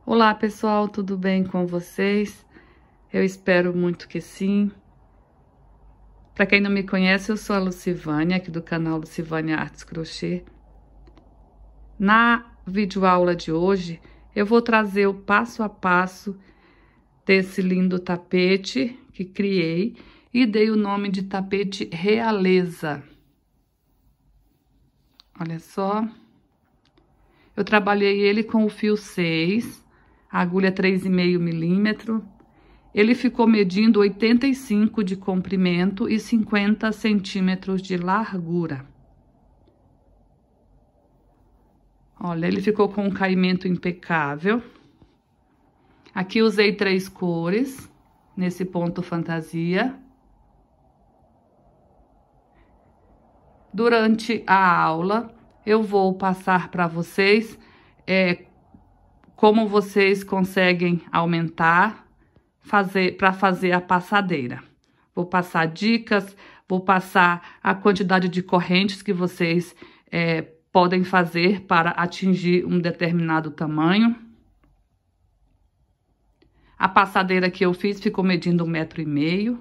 Olá pessoal, tudo bem com vocês? Eu espero muito que sim. Para quem não me conhece, eu sou a Lucivânia, aqui do canal Lucivânia Artes Crochê. Na videoaula de hoje, eu vou trazer o passo a passo desse lindo tapete que criei e dei o nome de tapete Realeza. Olha só. Eu trabalhei ele com o fio 6, a agulha 3,5 milímetro. Ele ficou medindo 85 de comprimento e 50 centímetros de largura. Olha, ele ficou com um caimento impecável. Aqui usei 3 cores, nesse ponto fantasia. Durante a aula, eu vou passar para vocês como vocês conseguem aumentar para fazer a passadeira. Vou passar dicas, vou passar a quantidade de correntes que vocês podem fazer para atingir um determinado tamanho. A passadeira que eu fiz ficou medindo 1,5 m.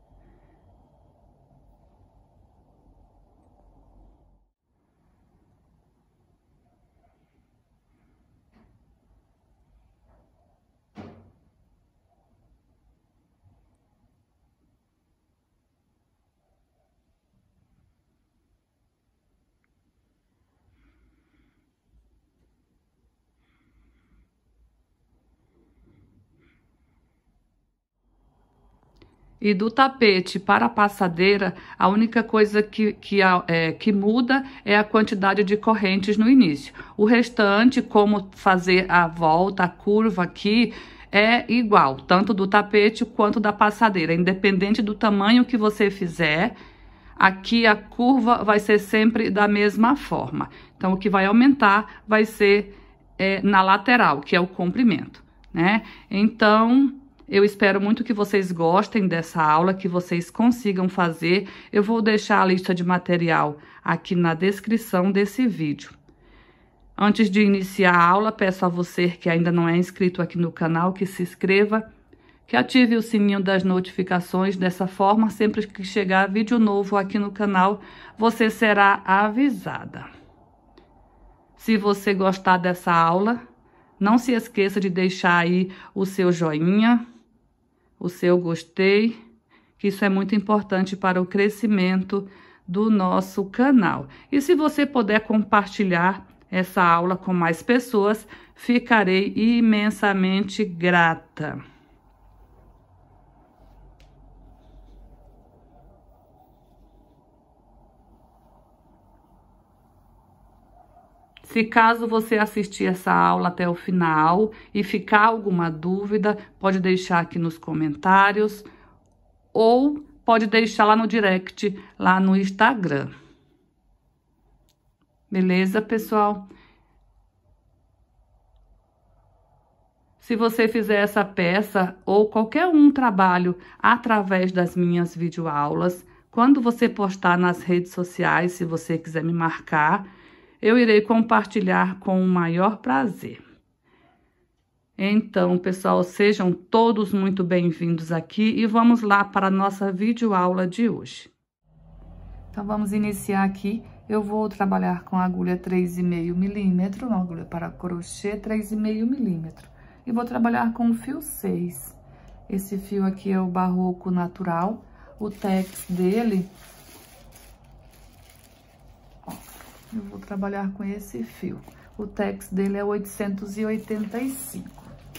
E do tapete para a passadeira, a única coisa que muda é a quantidade de correntes no início. O restante, como fazer a volta, a curva aqui, é igual, tanto do tapete quanto da passadeira. Independente do tamanho que você fizer, aqui a curva vai ser sempre da mesma forma. Então, o que vai aumentar vai ser na lateral, que é o comprimento, né? Então, eu espero muito que vocês gostem dessa aula, que vocês consigam fazer. Eu vou deixar a lista de material aqui na descrição desse vídeo. Antes de iniciar a aula, peço a você que ainda não é inscrito aqui no canal, que se inscreva, que ative o sininho das notificações. Dessa forma, sempre que chegar vídeo novo aqui no canal, você será avisada. Se você gostar dessa aula, não se esqueça de deixar aí o seu joinha, o seu gostei, que isso é muito importante para o crescimento do nosso canal. E se você puder compartilhar essa aula com mais pessoas, ficarei imensamente grata. Se caso você assistir essa aula até o final e ficar alguma dúvida, pode deixar aqui nos comentários ou pode deixar lá no direct, lá no Instagram. Beleza, pessoal? Se você fizer essa peça ou qualquer trabalho através das minhas videoaulas, quando você postar nas redes sociais, se você quiser me marcar, eu irei compartilhar com o maior prazer. Então, pessoal, sejam todos muito bem-vindos aqui e vamos lá para a nossa videoaula de hoje. Então, vamos iniciar aqui. Eu vou trabalhar com a agulha 3,5 milímetro, uma agulha para crochê 3,5 milímetro. E vou trabalhar com o fio 6. Esse fio aqui é o Barroco Natural, o tex dele. Eu vou trabalhar com esse fio. O tex dele é 885.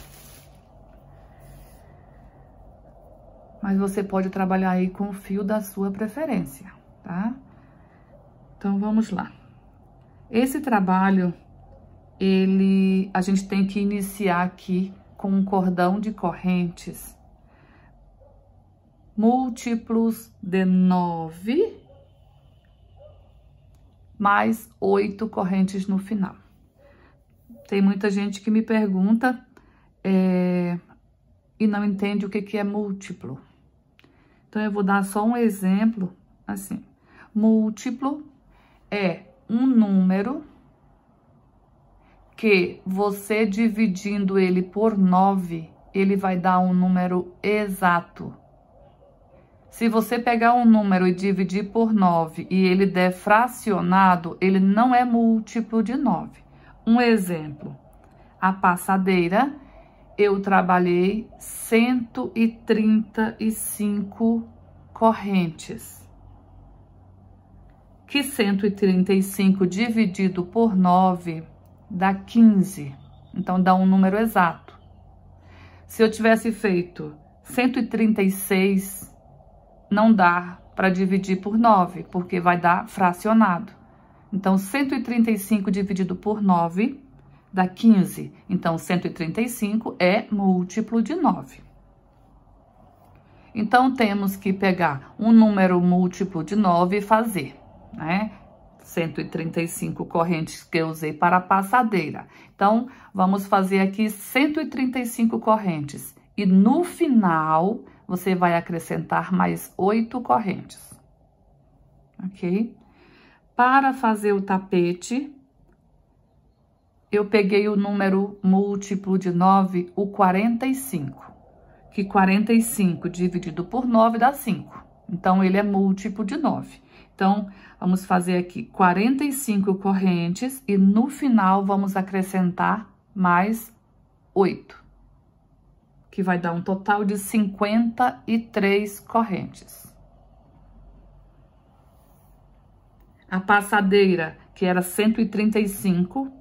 Mas você pode trabalhar aí com o fio da sua preferência, tá? Então, vamos lá. Esse trabalho, a gente tem que iniciar aqui com um cordão de correntes múltiplos de 9... mais 8 correntes no final. Tem muita gente que me pergunta e não entende o que é múltiplo. Então, eu vou dar só um exemplo, assim. Múltiplo é um número que você dividindo ele por 9, ele vai dar um número exato. Se você pegar um número e dividir por 9 e ele der fracionado, ele não é múltiplo de 9. Um exemplo, a passadeira, eu trabalhei 135 correntes. Que 135 dividido por 9 dá 15. Então, dá um número exato. Se eu tivesse feito 136, não dá para dividir por 9, porque vai dar fracionado. Então, 135 dividido por 9 dá 15. Então, 135 é múltiplo de 9. Então, temos que pegar um número múltiplo de 9 e fazer, né? 135 correntes que eu usei para a passadeira. Então, vamos fazer aqui 135 correntes. E no final, você vai acrescentar mais 8 correntes. Ok? Para fazer o tapete, eu peguei o número múltiplo de 9, o 45. Que 45 dividido por 9 dá 5. Então, ele é múltiplo de 9. Então, vamos fazer aqui 45 correntes e no final vamos acrescentar mais 8. Que vai dar um total de 53 correntes. A passadeira, que era 135,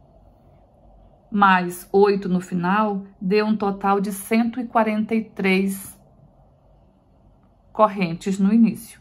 mais 8 no final, deu um total de 143 correntes no início.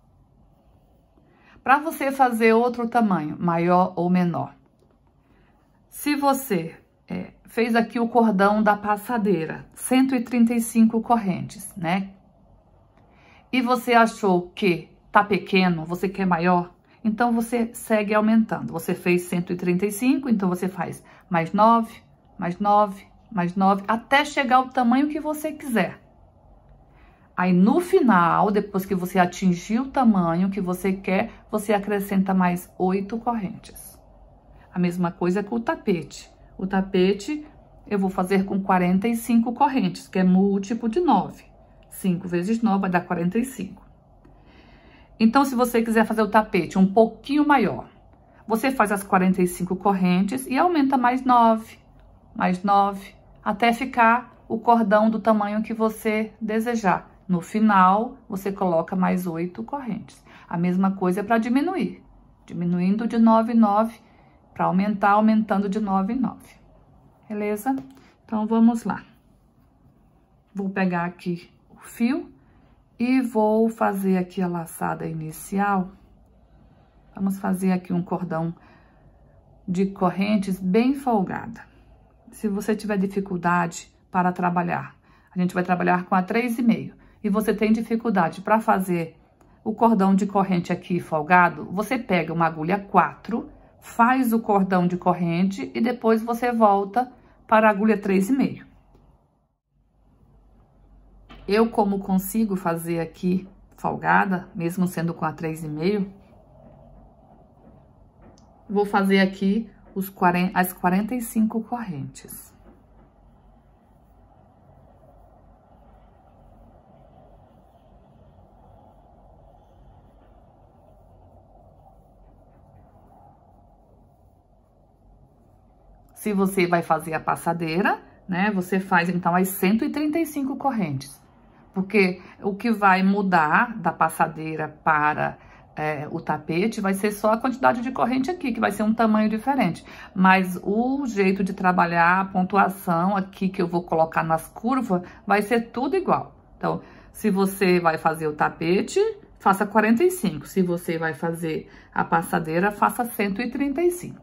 Para você fazer outro tamanho, maior ou menor. Se você fez aqui o cordão da passadeira, 135 correntes, né? E você achou que tá pequeno, você quer maior, então você segue aumentando. Você fez 135, então você faz mais 9, mais 9, mais 9, até chegar ao tamanho que você quiser. Aí, no final, depois que você atingir o tamanho que você quer, você acrescenta mais 8 correntes. A mesma coisa com o tapete. O tapete, eu vou fazer com 45 correntes, que é múltiplo de 9. 5 vezes 9 vai dar 45. Então, se você quiser fazer o tapete um pouquinho maior, você faz as 45 correntes e aumenta mais 9, até ficar o cordão do tamanho que você desejar. No final, você coloca mais 8 correntes. A mesma coisa é para diminuir. Diminuindo de 9 em 9, para aumentar, aumentando de 9 em 9. Beleza? Então, vamos lá. Vou pegar aqui o fio e vou fazer aqui a laçada inicial. Vamos fazer aqui um cordão de correntes bem folgada. Se você tiver dificuldade para trabalhar, a gente vai trabalhar com a 3,5. E você tem dificuldade para fazer o cordão de corrente aqui folgado, você pega uma agulha 4, faz o cordão de corrente e depois você volta para a agulha 3,5. Eu, como consigo fazer aqui folgada, mesmo sendo com a 3,5, vou fazer aqui as 45 correntes. Se você vai fazer a passadeira, né, você faz então as 135 correntes. Porque o que vai mudar da passadeira para o tapete vai ser só a quantidade de corrente aqui, que vai ser um tamanho diferente. Mas o jeito de trabalhar, a pontuação aqui que eu vou colocar nas curvas, vai ser tudo igual. Então, se você vai fazer o tapete, faça 45. Se você vai fazer a passadeira, faça 135.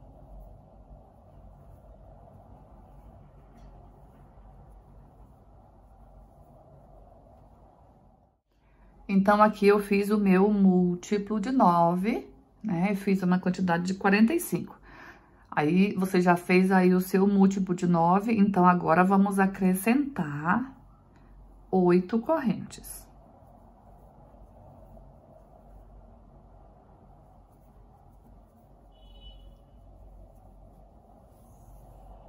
Então, aqui eu fiz o meu múltiplo de 9, né? E fiz uma quantidade de 45. Aí, você já fez aí o seu múltiplo de 9, então agora vamos acrescentar 8 correntes.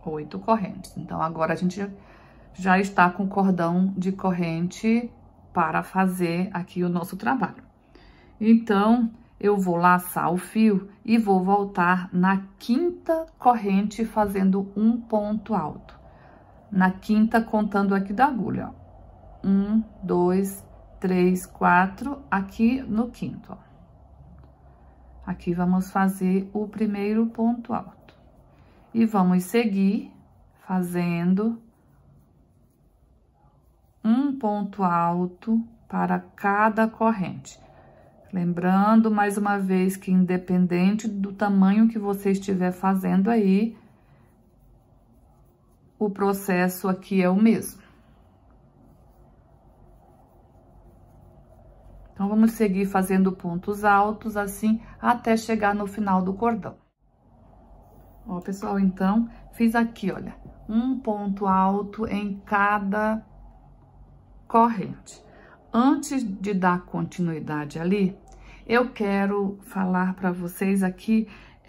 8 correntes. Então, agora a gente já está com o cordão de corrente para fazer aqui o nosso trabalho. Então, eu vou laçar o fio e vou voltar na quinta corrente fazendo um ponto alto. Na quinta, contando aqui da agulha, ó. 1, 2, 3, 4, aqui no quinto, ó. Aqui vamos fazer o primeiro ponto alto. E vamos seguir fazendo um ponto alto para cada corrente. Lembrando, mais uma vez, que independente do tamanho que você estiver fazendo aí, o processo aqui é o mesmo. Então, vamos seguir fazendo pontos altos, assim, até chegar no final do cordão. Ó, pessoal, então, fiz aqui, olha, um ponto alto em cada corrente. Antes de dar continuidade ali, eu quero falar para vocês aqui,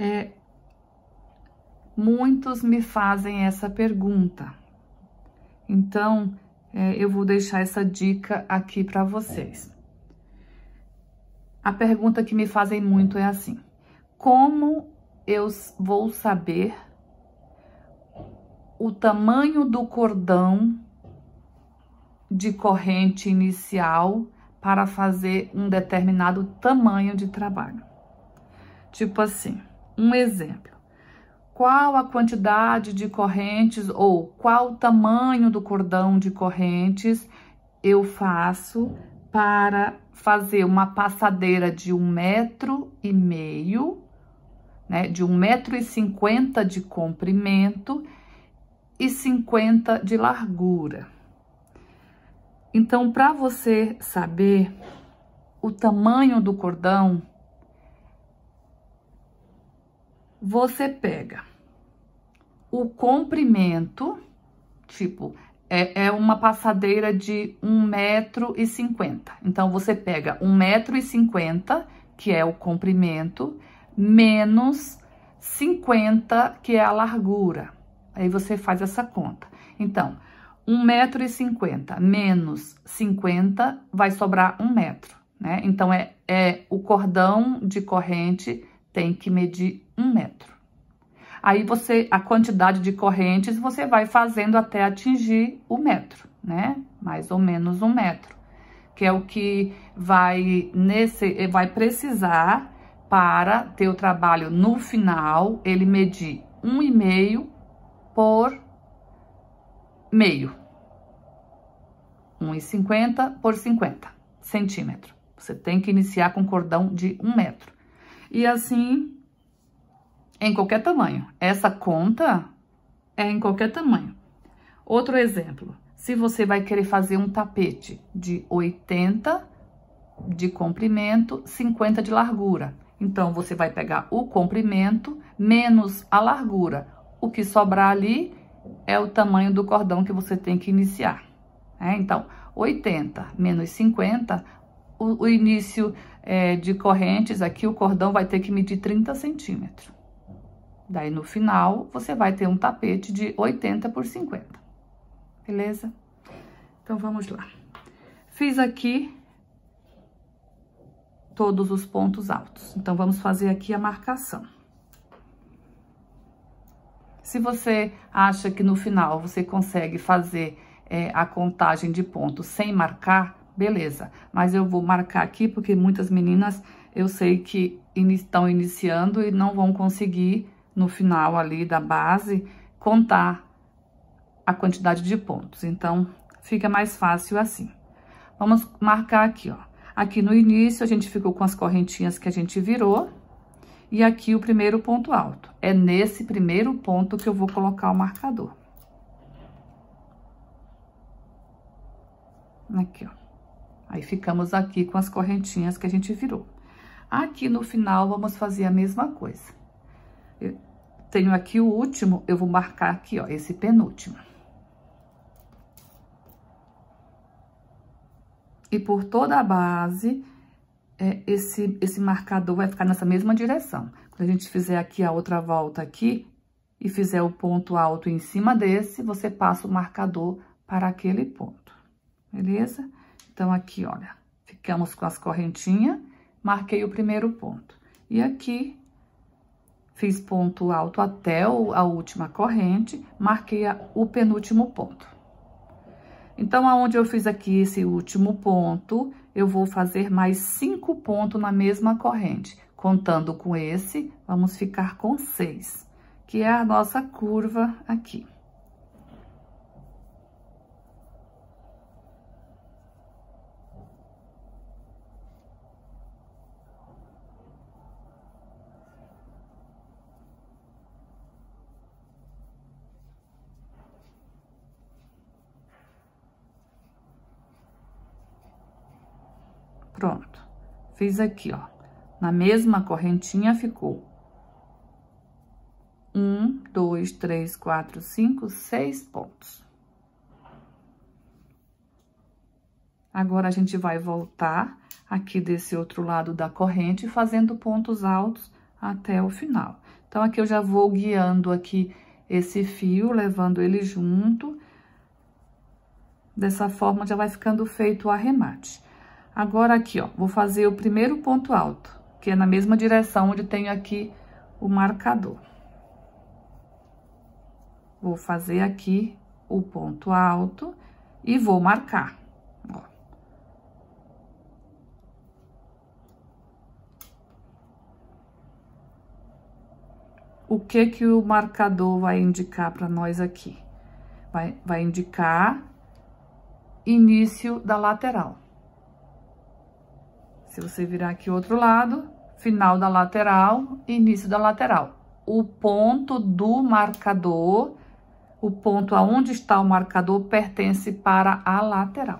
muitos me fazem essa pergunta. Então, eu vou deixar essa dica aqui para vocês. A pergunta que me fazem muito é assim: como eu vou saber o tamanho do cordão de corrente inicial para fazer um determinado tamanho de trabalho? Tipo assim, um exemplo. Qual a quantidade de correntes ou qual o tamanho do cordão de correntes eu faço para fazer uma passadeira de 1,5 m, né, de 1,50 m de comprimento e 50 de largura. Então, para você saber o tamanho do cordão, você pega o comprimento, tipo, é uma passadeira de 1,50 m. Então, você pega 1,50 m, que é o comprimento, menos 50, que é a largura. Aí, você faz essa conta. Então, 1,50 m menos 50 vai sobrar 1 metro, né? Então, o cordão de corrente tem que medir 1 metro. Aí, a quantidade de correntes, você vai fazendo até atingir o metro, né? Mais ou menos 1 metro, que é o que vai precisar para ter o trabalho no final, ele medir 1,5 por meio. 1,50 por 50 centímetros. Você tem que iniciar com cordão de 1 metro. E assim, em qualquer tamanho. Essa conta é em qualquer tamanho. Outro exemplo. Se você vai querer fazer um tapete de 80 de comprimento, 50 de largura. Então, você vai pegar o comprimento menos a largura. O que sobrar ali é o tamanho do cordão que você tem que iniciar. Então, 80 menos 50, o início de correntes, aqui o cordão vai ter que medir 30 centímetros. Daí, no final, você vai ter um tapete de 80 por 50. Beleza? Então, vamos lá. Fiz aqui todos os pontos altos. Então, vamos fazer aqui a marcação. Se você acha que no final você consegue fazer a contagem de pontos sem marcar, beleza. Mas eu vou marcar aqui porque muitas meninas, eu sei que estão iniciando e não vão conseguir, no final ali da base, contar a quantidade de pontos. Então, fica mais fácil assim. Vamos marcar aqui, ó. Aqui no início, a gente ficou com as correntinhas que a gente virou. E aqui o primeiro ponto alto. É nesse primeiro ponto que eu vou colocar o marcador. Aqui, ó. Aí, ficamos aqui com as correntinhas que a gente virou. Aqui no final, vamos fazer a mesma coisa. Eu tenho aqui o último, eu vou marcar aqui, ó, esse penúltimo. E por toda a base, esse marcador vai ficar nessa mesma direção. Quando a gente fizer aqui a outra volta aqui, e fizer o ponto alto em cima desse, você passa o marcador para aquele ponto, beleza? Então, aqui, olha, ficamos com as correntinhas, marquei o primeiro ponto. E aqui, fiz ponto alto até a última corrente, marquei o penúltimo ponto. Então, aonde eu fiz aqui esse último ponto, eu vou fazer mais 5 pontos na mesma corrente. Contando com esse, vamos ficar com 6, que é a nossa curva aqui. Pronto, fiz aqui, ó, na mesma correntinha ficou 1, 2, 3, 4, 5, 6 pontos. Agora, a gente vai voltar aqui desse outro lado da corrente, fazendo pontos altos até o final. Então, aqui eu já vou guiando aqui esse fio, levando ele junto. Dessa forma, já vai ficando feito o arremate. Agora, aqui, ó, vou fazer o primeiro ponto alto, que é na mesma direção onde tem aqui o marcador. Vou fazer aqui o ponto alto e vou marcar, ó. O que o marcador vai indicar para nós aqui? Vai indicar início da lateral. Se você virar aqui o outro lado, final da lateral, início da lateral. O ponto do marcador, o ponto aonde está o marcador, pertence para a lateral.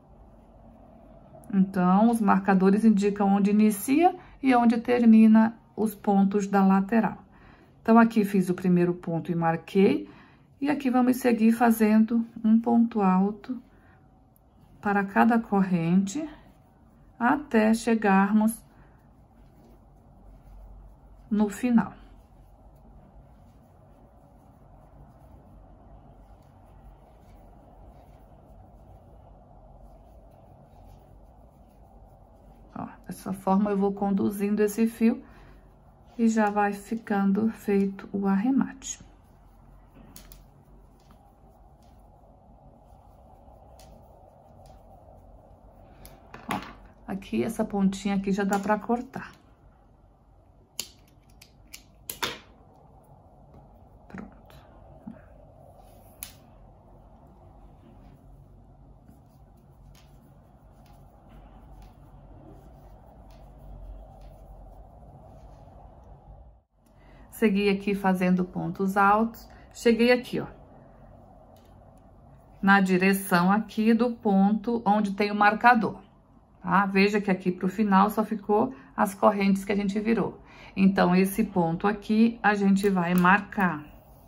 Então, os marcadores indicam onde inicia e onde termina os pontos da lateral. Então, aqui fiz o primeiro ponto e marquei. E aqui vamos seguir fazendo um ponto alto para cada corrente, até chegarmos no final. Ó, dessa forma eu vou conduzindo esse fio e já vai ficando feito o arremate. Aqui, essa pontinha aqui já dá pra cortar. Pronto. Segui aqui fazendo pontos altos. Cheguei aqui, ó, na direção aqui do ponto onde tem o marcador. Tá? Veja que aqui pro final só ficou as correntes que a gente virou. Então, esse ponto aqui, a gente vai marcar.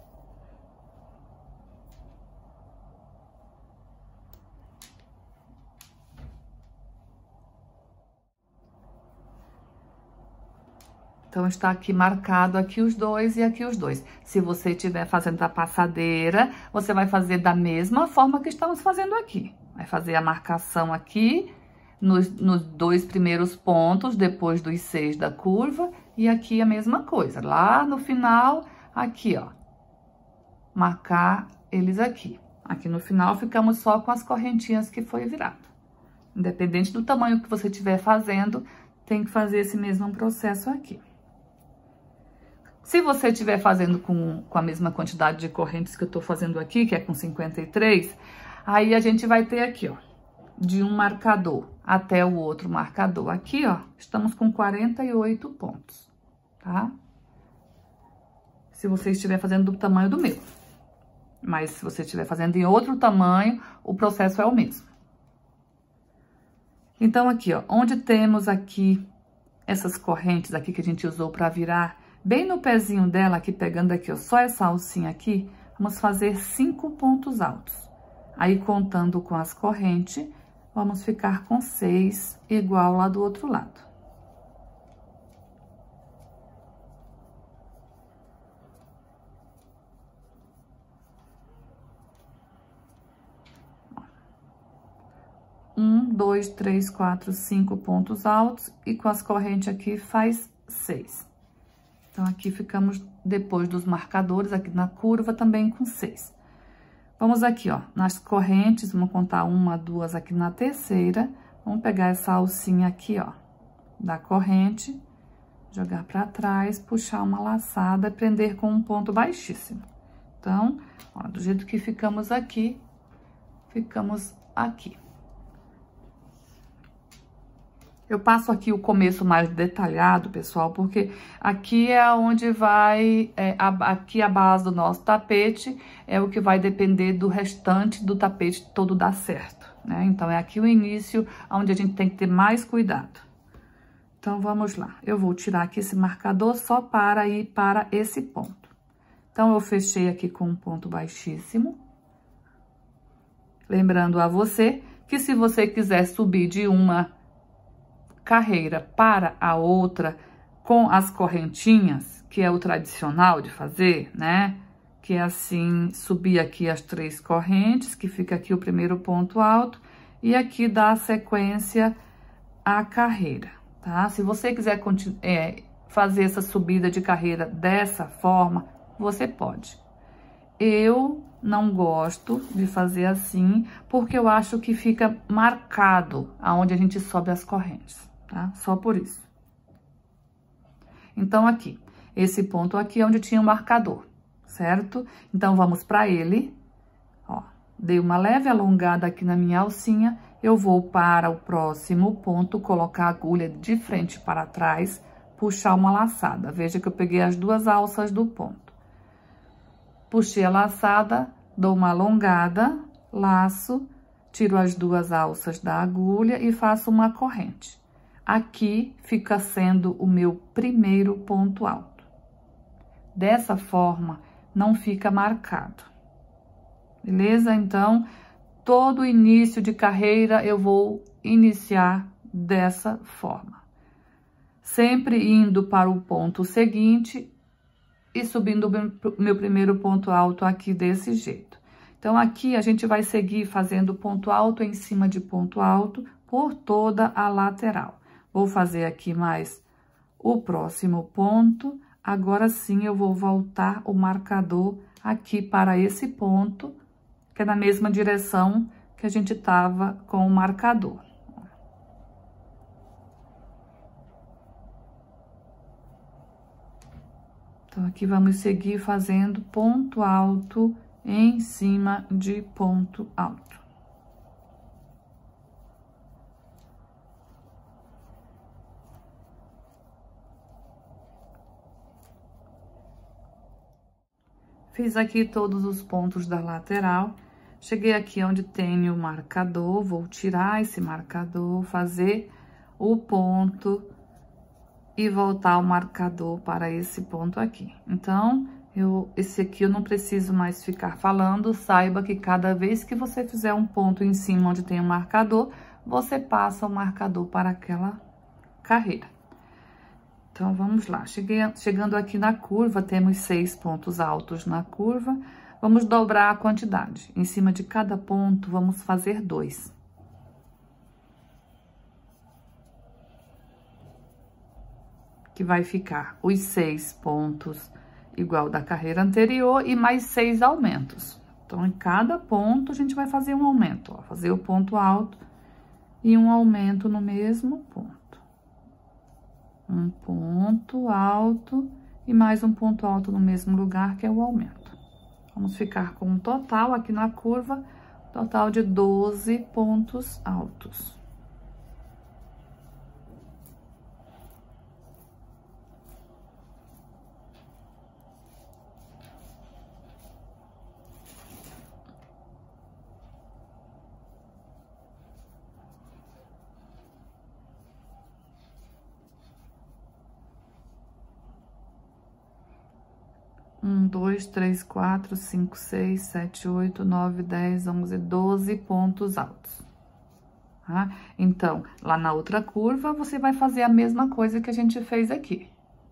Então, está aqui marcado aqui os dois e aqui os dois. Se você estiver fazendo a passadeira, você vai fazer da mesma forma que estamos fazendo aqui. Vai fazer a marcação aqui nos 2 primeiros pontos, depois dos 6 da curva, e aqui a mesma coisa. Lá no final, aqui, ó, marcar eles aqui. Aqui no final, ficamos só com as correntinhas que foi virado. Independente do tamanho que você estiver fazendo, tem que fazer esse mesmo processo aqui. Se você estiver fazendo com a mesma quantidade de correntes que eu tô fazendo aqui, que é com 53, aí a gente vai ter aqui, ó, de um marcador até o outro marcador. Aqui, ó, estamos com 48 pontos, tá? Se você estiver fazendo do tamanho do meu. Mas se você estiver fazendo em outro tamanho, o processo é o mesmo. Então, aqui, ó, onde temos aqui essas correntes aqui que a gente usou para virar, bem no pezinho dela, aqui pegando aqui, ó, só essa alcinha aqui, vamos fazer 5 pontos altos. Aí, contando com as correntes, vamos ficar com 6, igual lá do outro lado. 2, 3, 4, 5 pontos altos e com as correntes aqui faz 6. Então, aqui ficamos depois dos marcadores, aqui na curva também com 6. Vamos aqui, ó, nas correntes, vamos contar 1, 2 aqui na terceira. Vamos pegar essa alcinha aqui, ó, da corrente, jogar pra trás, puxar uma laçada e prender com um ponto baixíssimo. Então, ó, do jeito que ficamos aqui. Eu passo aqui o começo mais detalhado, pessoal, porque aqui é onde vai, aqui a base do nosso tapete é o que vai depender do restante do tapete todo dar certo, né? Então, é aqui o início onde a gente tem que ter mais cuidado. Então, vamos lá. Eu vou tirar aqui esse marcador só para ir para esse ponto. Então, eu fechei aqui com um ponto baixíssimo. Lembrando a você que se você quiser subir de uma carreira para a outra com as correntinhas, que é o tradicional de fazer, né? Que é assim, subir aqui as 3 correntes, que fica aqui o primeiro ponto alto, e aqui dá sequência à carreira, tá? Se você quiser fazer essa subida de carreira dessa forma, você pode. Eu não gosto de fazer assim, porque eu acho que fica marcado aonde a gente sobe as correntes, tá? Só por isso. Então, aqui, esse ponto aqui é onde tinha o marcador, certo? Então, vamos para ele, ó. Dei uma leve alongada aqui na minha alcinha, eu vou para o próximo ponto, colocar a agulha de frente para trás, puxar uma laçada. Veja que eu peguei as 2 alças do ponto. Puxei a laçada, dou uma alongada, laço, tiro as 2 alças da agulha e faço uma corrente. Aqui fica sendo o meu primeiro ponto alto. Dessa forma, não fica marcado. Beleza? Então, todo início de carreira eu vou iniciar dessa forma. Sempre indo para o ponto seguinte e subindo o meu primeiro ponto alto aqui desse jeito. Então, aqui a gente vai seguir fazendo ponto alto em cima de ponto alto por toda a lateral. Vou fazer aqui mais o próximo ponto. Agora sim, eu vou voltar o marcador aqui para esse ponto, que é na mesma direção que a gente tava com o marcador. Então, aqui vamos seguir fazendo ponto alto em cima de ponto alto. Fiz aqui todos os pontos da lateral. Cheguei aqui onde tem o marcador, vou tirar esse marcador, fazer o ponto e voltar o marcador para esse ponto aqui. Então, esse aqui eu não preciso mais ficar falando, saiba que cada vez que você fizer um ponto em cima onde tem o marcador, você passa o marcador para aquela carreira. Então, vamos lá. Chegando aqui na curva, temos 6 pontos altos na curva. Vamos dobrar a quantidade. Em cima de cada ponto, vamos fazer 2. Que vai ficar os 6 pontos igual da carreira anterior e mais 6 aumentos. Então, em cada ponto, a gente vai fazer um aumento, ó. Fazer o ponto alto e um aumento no mesmo ponto. Um ponto alto e mais um ponto alto no mesmo lugar, que é o aumento. Vamos ficar com um total aqui na curva, total de 12 pontos altos. Um, 2, 3, 4, 5, 6, 7, 8, 9, 10, 11, 12 pontos altos. Tá? Então, lá na outra curva, você vai fazer a mesma coisa que a gente fez aqui.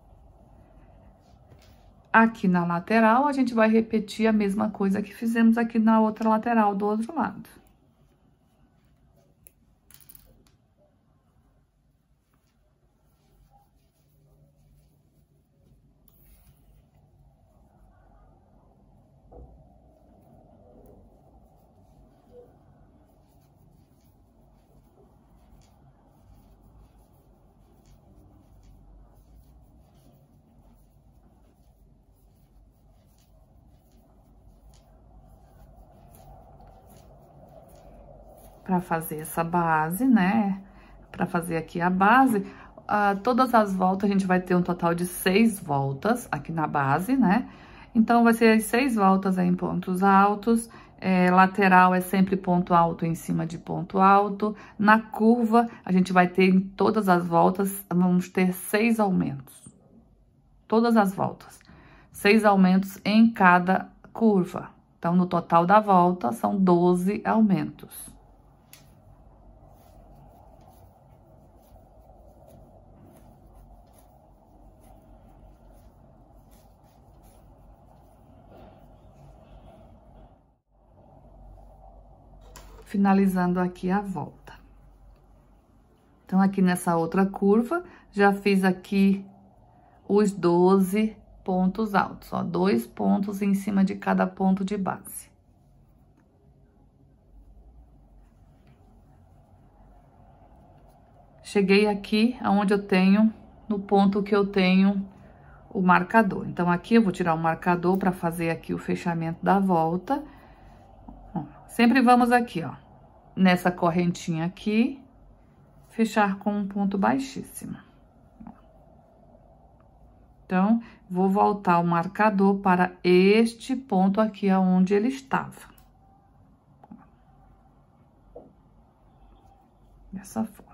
Aqui na lateral, a gente vai repetir a mesma coisa que fizemos aqui na outra lateral do outro lado. para fazer essa base, né? Para fazer aqui a base, todas as voltas a gente vai ter um total de 6 voltas aqui na base, né? Então, vai ser as 6 voltas aí em pontos altos. Lateral é sempre ponto alto em cima de ponto alto. Na curva, a gente vai ter em todas as voltas, vamos ter 6 aumentos. Todas as voltas. 6 aumentos em cada curva. Então, no total da volta, são 12 aumentos. Finalizando aqui a volta. Então, aqui nessa outra curva, já fiz aqui os 12 pontos altos, ó, 2 pontos em cima de cada ponto de base. Cheguei aqui aonde eu tenho, no ponto que eu tenho o marcador. Então, aqui eu vou tirar o marcador para fazer aqui o fechamento da volta. Sempre vamos aqui, ó, nessa correntinha aqui, fechar com um ponto baixíssimo. Então, vou voltar o marcador para este ponto aqui, aonde ele estava. Dessa forma.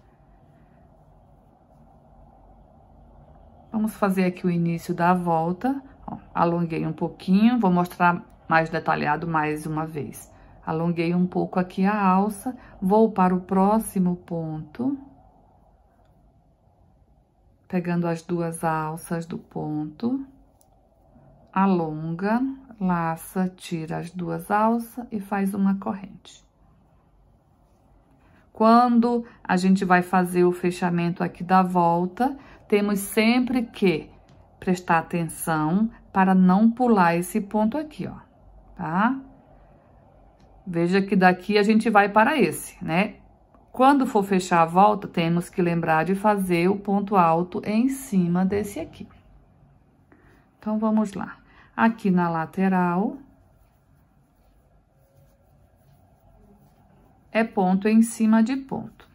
Vamos fazer aqui o início da volta. Ó, alonguei um pouquinho, vou mostrar mais detalhado mais uma vez. Alonguei um pouco aqui a alça, vou para o próximo ponto, pegando as 2 alças do ponto, alonga, laça, tira as 2 alças e faz uma corrente. Quando a gente vai fazer o fechamento aqui da volta, temos sempre que prestar atenção para não pular esse ponto aqui, ó, tá? Veja que daqui a gente vai para esse, né? Quando for fechar a volta, temos que lembrar de fazer o ponto alto em cima desse aqui. Então, vamos lá. Aqui na lateral, é ponto em cima de ponto.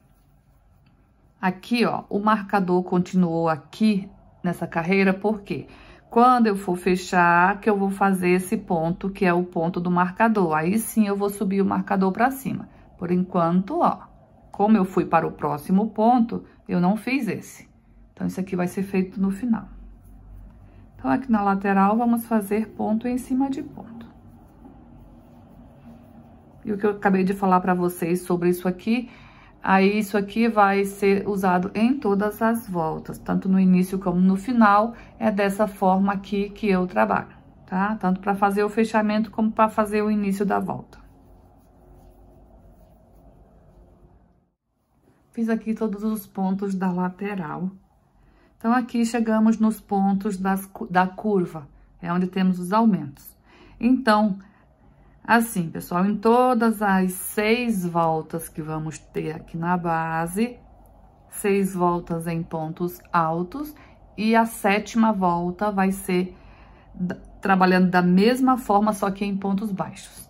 Aqui, ó, o marcador continuou aqui nessa carreira, por quê? Quando eu for fechar, que eu vou fazer esse ponto, que é o ponto do marcador. Aí sim, eu vou subir o marcador para cima. Por enquanto, ó, como eu fui para o próximo ponto, eu não fiz esse. Então, isso aqui vai ser feito no final. Então, aqui na lateral, vamos fazer ponto em cima de ponto. E o que eu acabei de falar para vocês sobre isso aqui, aí isso aqui vai ser usado em todas as voltas, tanto no início como no final, é dessa forma aqui que eu trabalho, tá? Tanto para fazer o fechamento como para fazer o início da volta. Fiz aqui todos os pontos da lateral. Então, aqui chegamos nos pontos da curva, é onde temos os aumentos. Então, assim, pessoal, em todas as 6 voltas que vamos ter aqui na base, 6 voltas em pontos altos, e a 7ª volta vai ser trabalhando da mesma forma, só que em pontos baixos.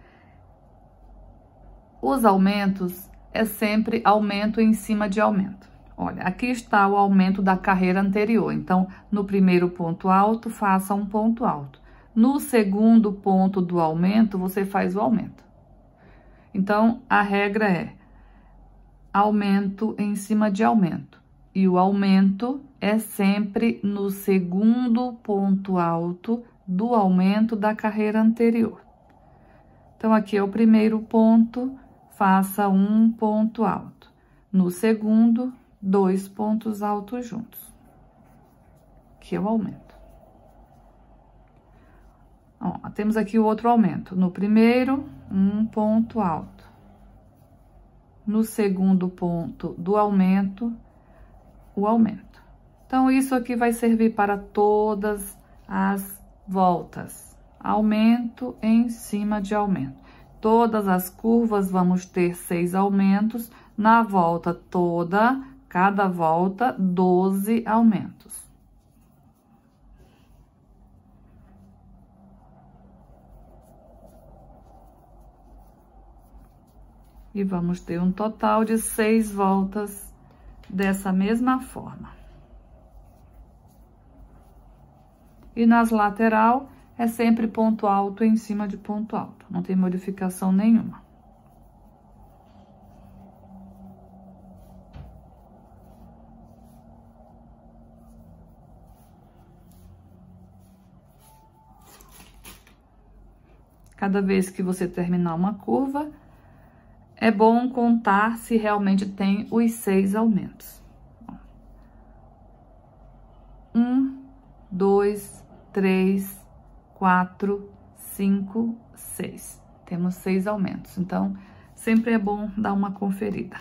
Os aumentos é sempre aumento em cima de aumento. Olha, aqui está o aumento da carreira anterior. Então, no primeiro ponto alto, faça um ponto alto. No segundo ponto do aumento, você faz o aumento. Então, a regra é aumento em cima de aumento. E o aumento é sempre no segundo ponto alto do aumento da carreira anterior. Então, aqui é o primeiro ponto, faça um ponto alto. No segundo, 2 pontos altos juntos. Que é o aumento. Ó, temos aqui o outro aumento. No primeiro, um ponto alto. No segundo ponto do aumento, o aumento. Então, isso aqui vai servir para todas as voltas. Aumento em cima de aumento. Todas as curvas vamos ter 6 aumentos. Na volta toda, cada volta, 12 aumentos. E vamos ter um total de 6 voltas dessa mesma forma. E nas lateral, é sempre ponto alto em cima de ponto alto. Não tem modificação nenhuma. Cada vez que você terminar uma curva, é bom contar se realmente tem os 6 aumentos. 1, 2, 3, 4, 5, 6. Temos 6 aumentos, então sempre é bom dar uma conferida.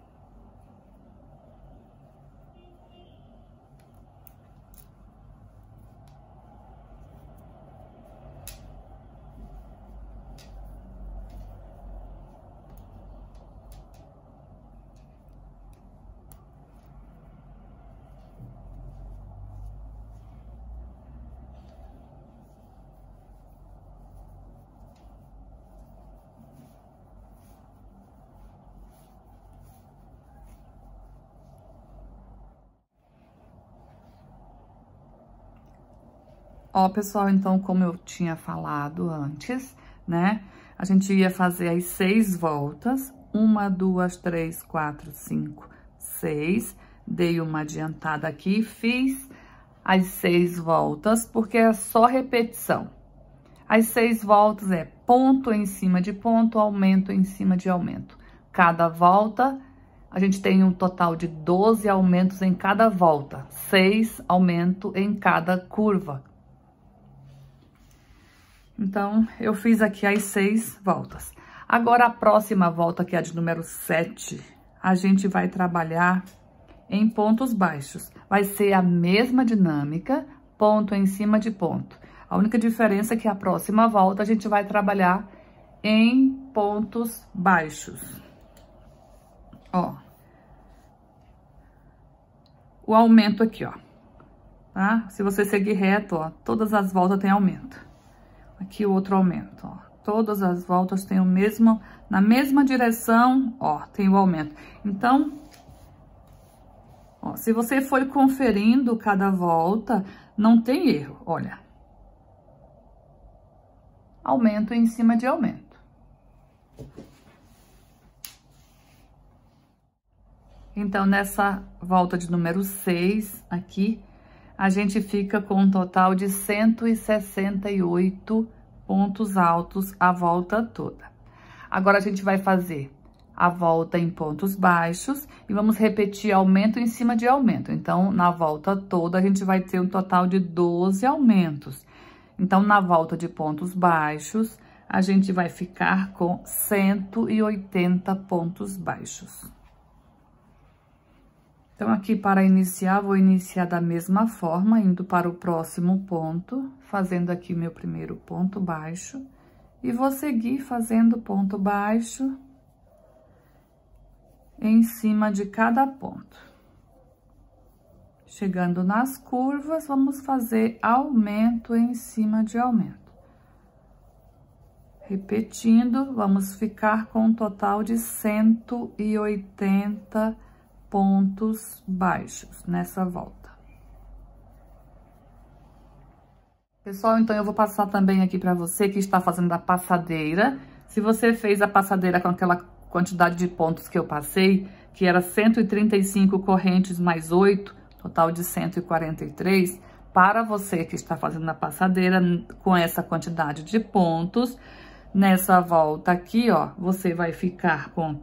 Ó, pessoal, então, como eu tinha falado antes, né? A gente ia fazer as 6 voltas. 1, 2, 3, 4, 5, 6. Dei uma adiantada aqui, fiz as 6 voltas, porque é só repetição. As 6 voltas é ponto em cima de ponto, aumento em cima de aumento. Cada volta, a gente tem um total de 12 aumentos em cada volta. 6 aumentos em cada curva. Então, eu fiz aqui as 6 voltas. Agora, a próxima volta, que é a de número 7, a gente vai trabalhar em pontos baixos. Vai ser a mesma dinâmica, ponto em cima de ponto. A única diferença é que a próxima volta a gente vai trabalhar em pontos baixos. Ó. O aumento aqui, ó. Tá? Se você seguir reto, ó, todas as voltas tem aumento. Aqui o outro aumento, ó. Todas as voltas tem o mesmo, na mesma direção, ó, tem o aumento. Então, ó, se você for conferindo cada volta, não tem erro, olha. Aumento em cima de aumento. Então, nessa volta de número 6, aqui, a gente fica com um total de 168 pontos altos a volta toda. Agora, a gente vai fazer a volta em pontos baixos e vamos repetir aumento em cima de aumento. Então, na volta toda, a gente vai ter um total de 12 aumentos. Então, na volta de pontos baixos, a gente vai ficar com 180 pontos baixos. Então, aqui para iniciar, vou iniciar da mesma forma, indo para o próximo ponto, fazendo aqui meu primeiro ponto baixo, e vou seguir fazendo ponto baixo em cima de cada ponto. Chegando nas curvas, vamos fazer aumento em cima de aumento. Repetindo, vamos ficar com um total de 180 pontos baixos nessa volta. Pessoal, então eu vou passar também aqui para você que está fazendo a passadeira. Se você fez a passadeira com aquela quantidade de pontos que eu passei, que era 135 correntes mais 8, total de 143, para você que está fazendo a passadeira com essa quantidade de pontos, nessa volta aqui, ó, você vai ficar com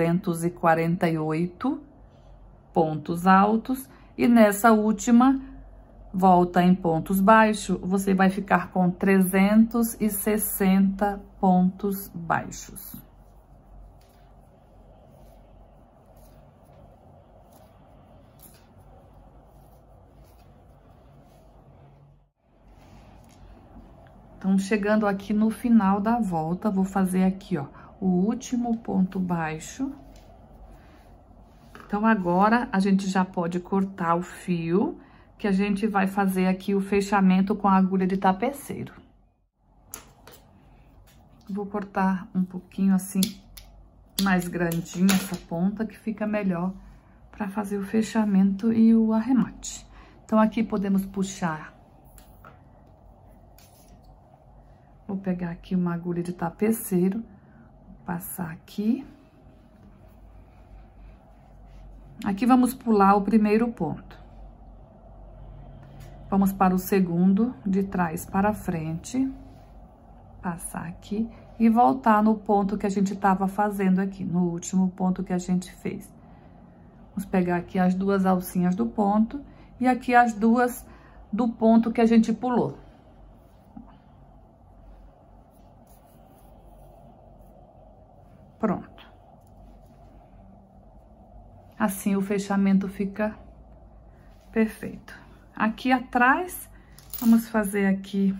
348 pontos altos, e nessa última volta em pontos baixos, você vai ficar com 360 pontos baixos. Então, chegando aqui no final da volta, vou fazer aqui, ó, o último ponto baixo. Então, agora, a gente já pode cortar o fio, que a gente vai fazer aqui o fechamento com a agulha de tapeceiro. Vou cortar um pouquinho assim, mais grandinha essa ponta, que fica melhor para fazer o fechamento e o arremate. Então, aqui podemos puxar. Vou pegar aqui uma agulha de tapeceiro, passar aqui. Aqui vamos pular o primeiro ponto. Vamos para o segundo, de trás para frente. Passar aqui e voltar no ponto que a gente estava fazendo aqui, no último ponto que a gente fez. Vamos pegar aqui as duas alcinhas do ponto e aqui as duas do ponto que a gente pulou. Pronto. Assim o fechamento fica perfeito. Aqui atrás, vamos fazer aqui,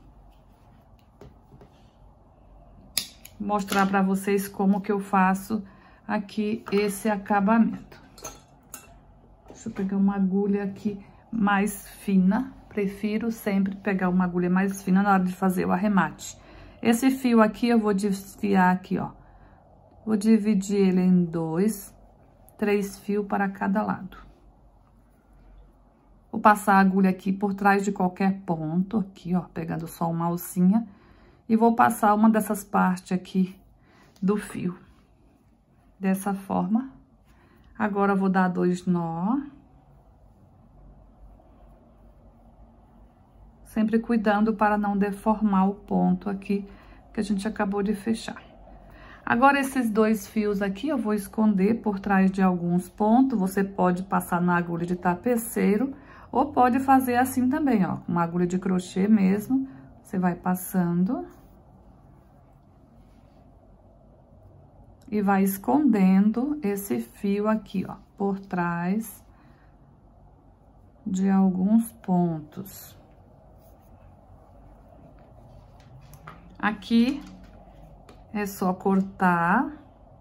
mostrar para vocês como que eu faço aqui esse acabamento. Deixa eu pegar uma agulha aqui mais fina, prefiro sempre pegar uma agulha mais fina na hora de fazer o arremate. Esse fio aqui eu vou desfiar aqui, ó. Vou dividir ele em 2, 3 fios para cada lado. Vou passar a agulha aqui por trás de qualquer ponto, aqui, ó, pegando só uma alcinha. E vou passar uma dessas partes aqui do fio. Dessa forma. Agora, eu vou dar 2 nó. Sempre cuidando para não deformar o ponto aqui que a gente acabou de fechar. Agora, esses 2 fios aqui, eu vou esconder por trás de alguns pontos. Você pode passar na agulha de tapeceiro ou pode fazer assim também, ó. Uma agulha de crochê mesmo. Você vai passando. E vai escondendo esse fio aqui, ó, por trás de alguns pontos. Aqui é só cortar.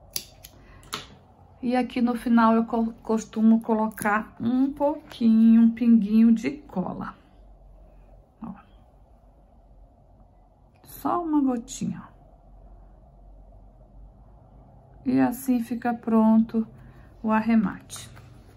E aqui no final eu costumo colocar um pouquinho, um pinguinho de cola. Ó. Só uma gotinha, ó. E assim fica pronto o arremate.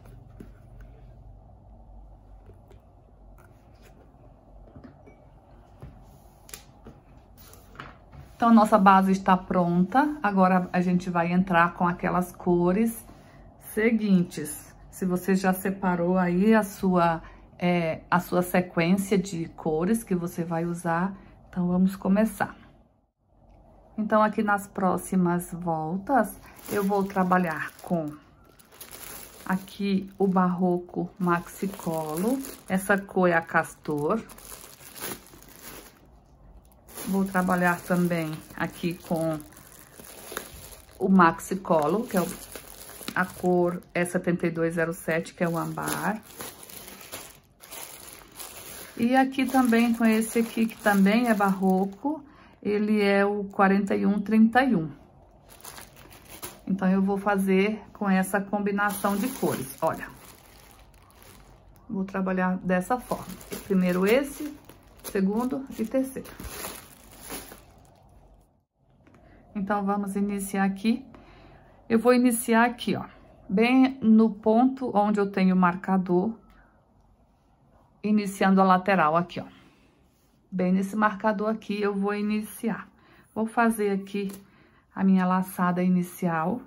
Então, a nossa base está pronta. Agora, a gente vai entrar com aquelas cores seguintes. Se você já separou aí a sua sequência de cores que você vai usar, então, vamos começar. Então, aqui nas próximas voltas, eu vou trabalhar com aqui o Barroco Maxi Colo. Essa cor é a Castor. Vou trabalhar também aqui com o Maxi Colo, que é a cor é 7207, que é o ambar. E aqui também com esse aqui, que também é barroco, ele é o 4131. Então, eu vou fazer com essa combinação de cores, olha. Vou trabalhar dessa forma. Primeiro esse, segundo e terceiro. Então, vamos iniciar aqui. Eu vou iniciar aqui, ó, bem no ponto onde eu tenho o marcador, iniciando a lateral aqui, ó. Bem nesse marcador aqui, eu vou iniciar. Vou fazer aqui a minha laçada inicial.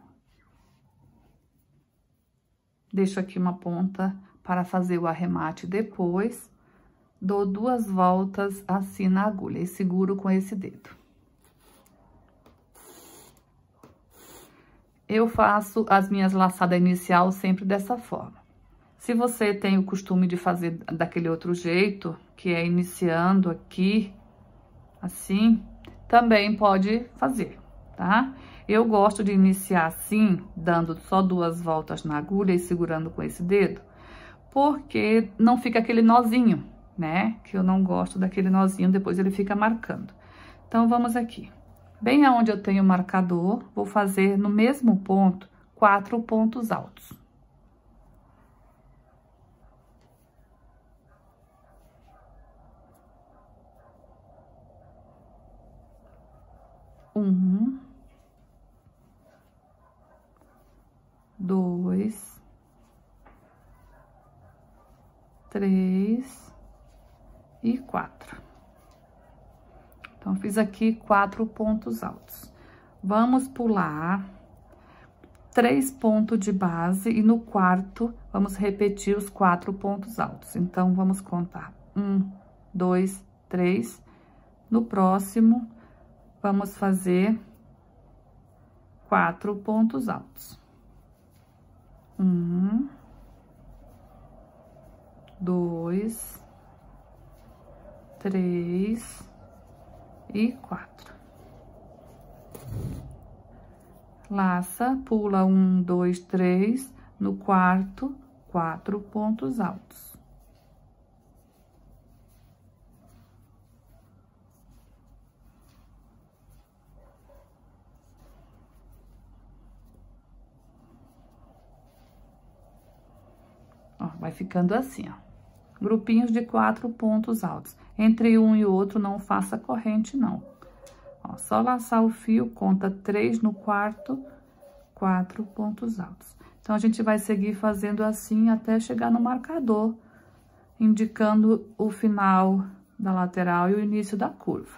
Deixo aqui uma ponta para fazer o arremate depois. Dou 2 voltas assim na agulha e seguro com esse dedo. Eu faço as minhas laçadas inicial sempre dessa forma. Se você tem o costume de fazer daquele outro jeito, que é iniciando aqui, assim, também pode fazer, tá? Eu gosto de iniciar assim, dando só 2 voltas na agulha e segurando com esse dedo, porque não fica aquele nozinho, né? Que eu não gosto daquele nozinho, depois ele fica marcando. Então, vamos aqui. Bem aonde eu tenho o marcador, vou fazer no mesmo ponto 4 pontos altos. Um, 3 e 4. Então, fiz aqui 4 pontos altos. Vamos pular 3 pontos de base e no quarto, vamos repetir os 4 pontos altos. Então, vamos contar 1, 2, 3. No próximo, vamos fazer 4 pontos altos. 1, 2, 3 e 4. Laça, pula 1, 2, 3, no quarto, 4 pontos altos. Ó, vai ficando assim, ó. Grupinhos de 4 pontos altos. Entre um e o outro, não faça corrente, não. Ó, só laçar o fio, conta 3 no quarto, 4 pontos altos. Então, a gente vai seguir fazendo assim até chegar no marcador, indicando o final da lateral e o início da curva.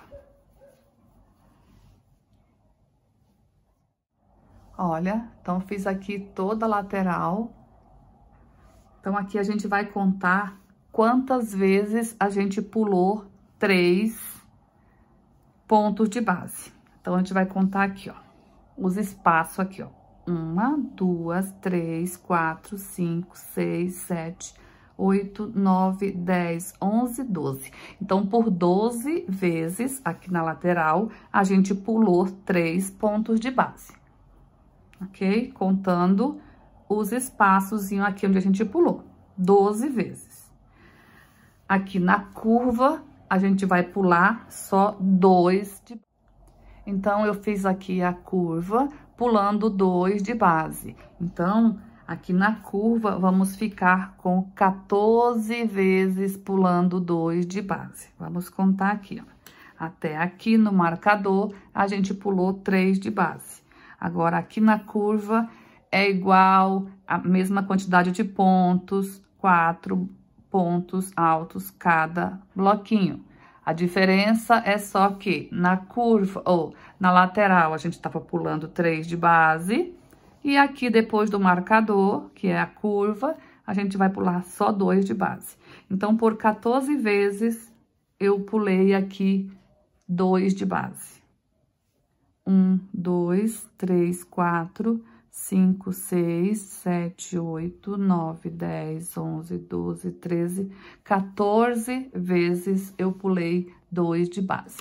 Olha, então, fiz aqui toda a lateral. Então, aqui a gente vai contar quantas vezes a gente pulou 3 pontos de base. Então, a gente vai contar aqui, ó, os espaços aqui, ó. 1, 2, 3, 4, 5, 6, 7, 8, 9, 10, 11, 12. Então, por 12 vezes, aqui na lateral, a gente pulou 3 pontos de base. Ok? Contando os espaços aqui onde a gente pulou. 12 vezes. Aqui na curva, a gente vai pular só 2 de base. Então, eu fiz aqui a curva pulando 2 de base. Então, aqui na curva, vamos ficar com 14 vezes pulando 2 de base. Vamos contar aqui, ó. Até aqui no marcador, a gente pulou 3 de base. Agora, aqui na curva, é igual a mesma quantidade de pontos, 4 pontos altos cada bloquinho. A diferença é só que na curva, ou na lateral, a gente tava pulando 3 de base. E aqui, depois do marcador, que é a curva, a gente vai pular só 2 de base. Então, por 14 vezes, eu pulei aqui 2 de base. 1, 2, 3, 4, 5, 6, 7, 8, 9, 10, 11, 12, 13, 14 vezes eu pulei 2 de base.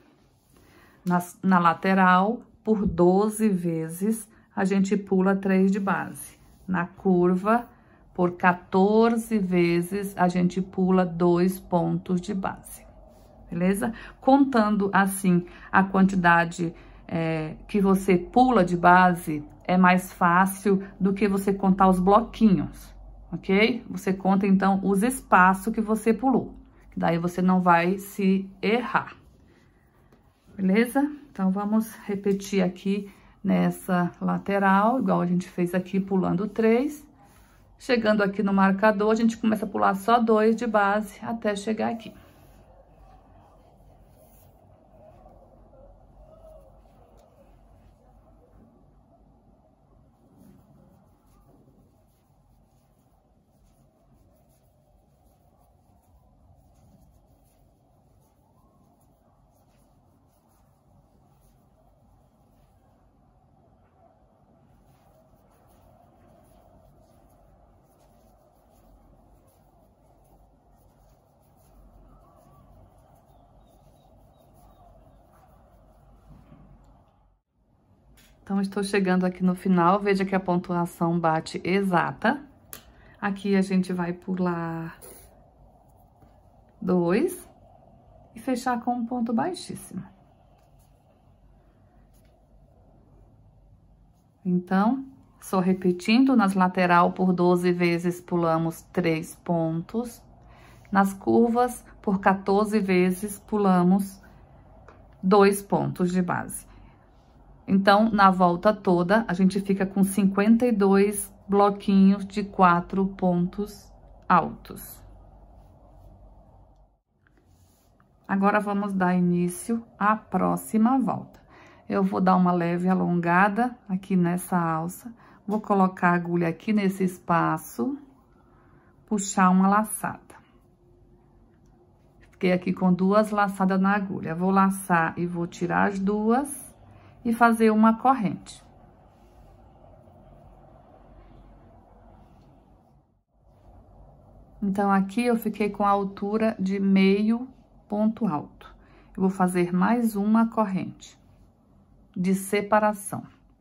Na lateral, por 12 vezes, a gente pula 3 de base. Na curva, por 14 vezes, a gente pula 2 pontos de base. Beleza? Contando, assim, a quantidade que você pula de base, é mais fácil do que você contar os bloquinhos, ok? Você conta, então, os espaços que você pulou. Daí, você não vai se errar. Beleza? Então, vamos repetir aqui nessa lateral, igual a gente fez aqui, pulando 3. Chegando aqui no marcador, a gente começa a pular só 2 de base até chegar aqui. Então, estou chegando aqui no final, veja que a pontuação bate exata. Aqui a gente vai pular 2 e fechar com um ponto baixíssimo. Então, só repetindo, nas lateral por 12 vezes pulamos 3 pontos. Nas curvas, por 14 vezes pulamos 2 pontos de base. Então, na volta toda, a gente fica com 52 bloquinhos de 4 pontos altos. Agora, vamos dar início à próxima volta. Eu vou dar uma leve alongada aqui nessa alça, vou colocar a agulha aqui nesse espaço, puxar uma laçada. Fiquei aqui com 2 laçadas na agulha. Vou laçar e vou tirar as 2 e fazer uma corrente. Então, aqui eu fiquei com a altura de meio ponto alto. Eu vou fazer mais uma corrente de separação.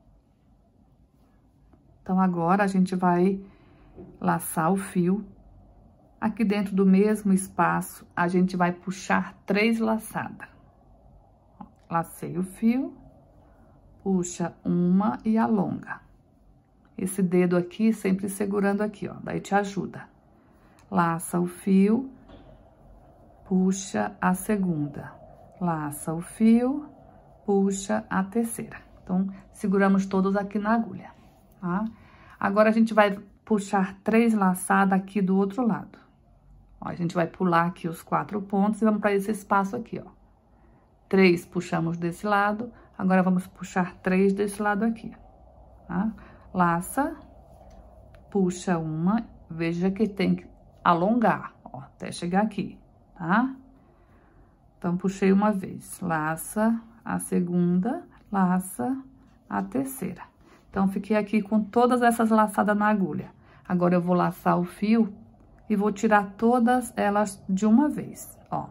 Então, agora, a gente vai laçar o fio. Aqui dentro do mesmo espaço, a gente vai puxar 3 laçadas. Lacei o fio, puxa uma e alonga. Esse dedo aqui, sempre segurando aqui, ó, daí te ajuda. Laça o fio, puxa a segunda. Laça o fio, puxa a terceira. Então, seguramos todos aqui na agulha, tá? Agora, a gente vai puxar 3 laçadas aqui do outro lado. Ó, a gente vai pular aqui os 4 pontos e vamos para esse espaço aqui, ó. 3 puxamos desse lado, agora vamos puxar 3 desse lado aqui, tá? Laça, puxa uma, veja que tem que alongar, ó, até chegar aqui, tá? Então, puxei uma vez, laça a segunda, laça a terceira. Então, fiquei aqui com todas essas laçadas na agulha. Agora, eu vou laçar o fio e vou tirar todas elas de uma vez, ó.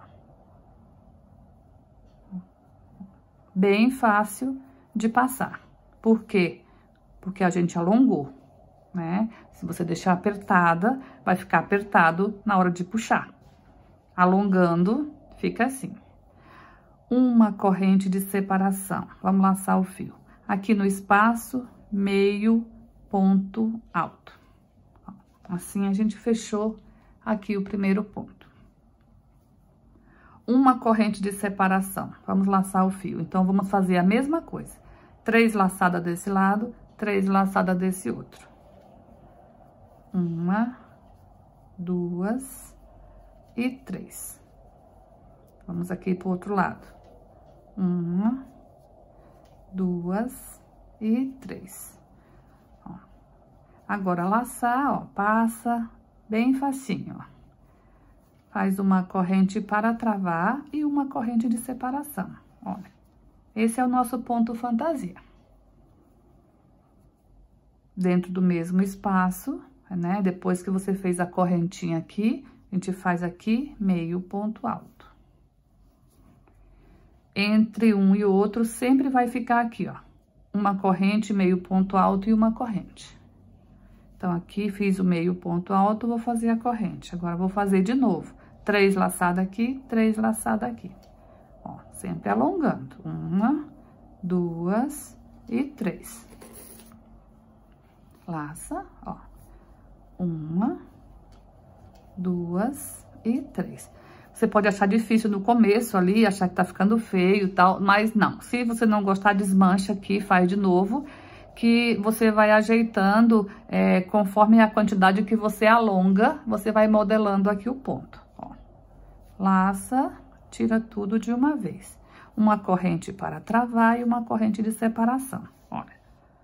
Bem fácil de passar. Por quê? Porque a gente alongou, né? Se você deixar apertada, vai ficar apertado na hora de puxar. Alongando, fica assim. Uma corrente de separação. Vamos laçar o fio. Aqui no espaço, meio ponto alto. Assim, a gente fechou aqui o primeiro ponto. Uma corrente de separação. Vamos laçar o fio. Então, vamos fazer a mesma coisa. 3 laçadas desse lado, 3 laçadas desse outro. 1, 2 e 3. Vamos aqui pro outro lado. 1, 2 e 3. Ó. Agora, laçar, ó, passa bem facinho, ó. Faz uma corrente para travar e uma corrente de separação. Olha, esse é o nosso ponto fantasia. Dentro do mesmo espaço, né? Depois que você fez a correntinha aqui, a gente faz aqui meio ponto alto. Entre um e outro, sempre vai ficar aqui, ó. Uma corrente, meio ponto alto e uma corrente. Então, aqui fiz o meio ponto alto, vou fazer a corrente. Agora, vou fazer de novo. 3 laçadas aqui, 3 laçadas aqui. Ó, sempre alongando. 1, 2 e 3. Laça, ó. 1, 2 e 3. Você pode achar difícil no começo ali, achar que tá ficando feio e tal, mas não. Se você não gostar, desmancha aqui, faz de novo, que você vai ajeitando conforme a quantidade que você alonga, você vai modelando aqui o ponto. Laça, tira tudo de uma vez. Uma corrente para travar e uma corrente de separação. Olha.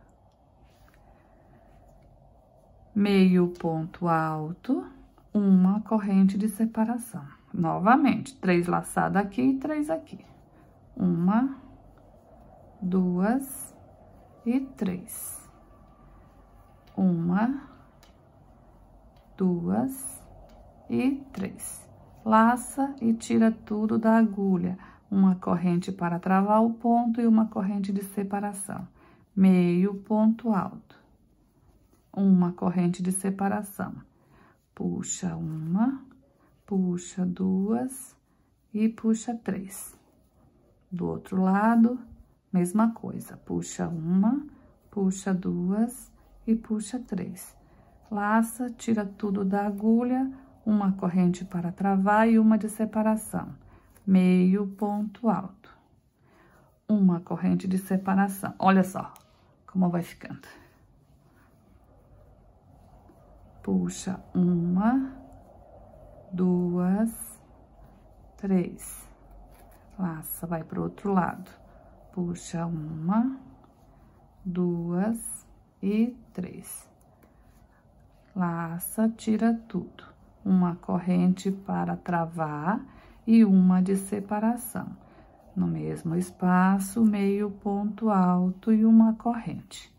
Meio ponto alto, uma corrente de separação. Novamente, 3 laçadas aqui e 3 aqui. 1, 2 e 3. 1, 2 e 3. Laça e tira tudo da agulha. Uma corrente para travar o ponto e uma corrente de separação. Meio ponto alto. Uma corrente de separação. Puxa uma, puxa 2 e puxa 3. Do outro lado, mesma coisa. Puxa uma, puxa 2 e puxa 3. Laça, tira tudo da agulha. Uma corrente para travar e uma de separação. Meio ponto alto. Uma corrente de separação. Olha só como vai ficando. Puxa 1, 2, 3. laça, vai pro outro lado. Puxa 1, 2 e 3. Laça, tira tudo. Uma corrente para travar e uma de separação. No mesmo espaço, meio ponto alto e uma corrente.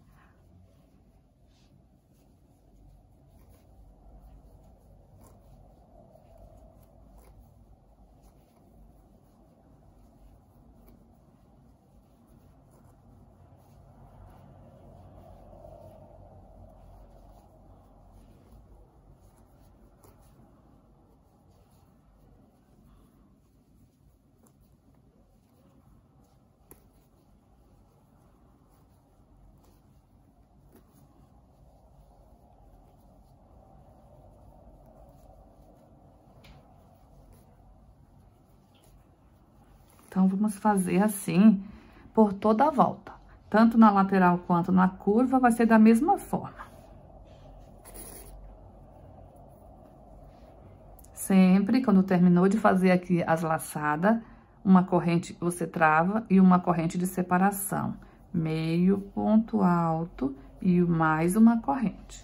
Então, vamos fazer assim por toda a volta. Tanto na lateral quanto na curva, vai ser da mesma forma. Sempre, quando terminou de fazer aqui as laçadas, uma corrente você trava e uma corrente de separação. Meio ponto alto e mais uma corrente.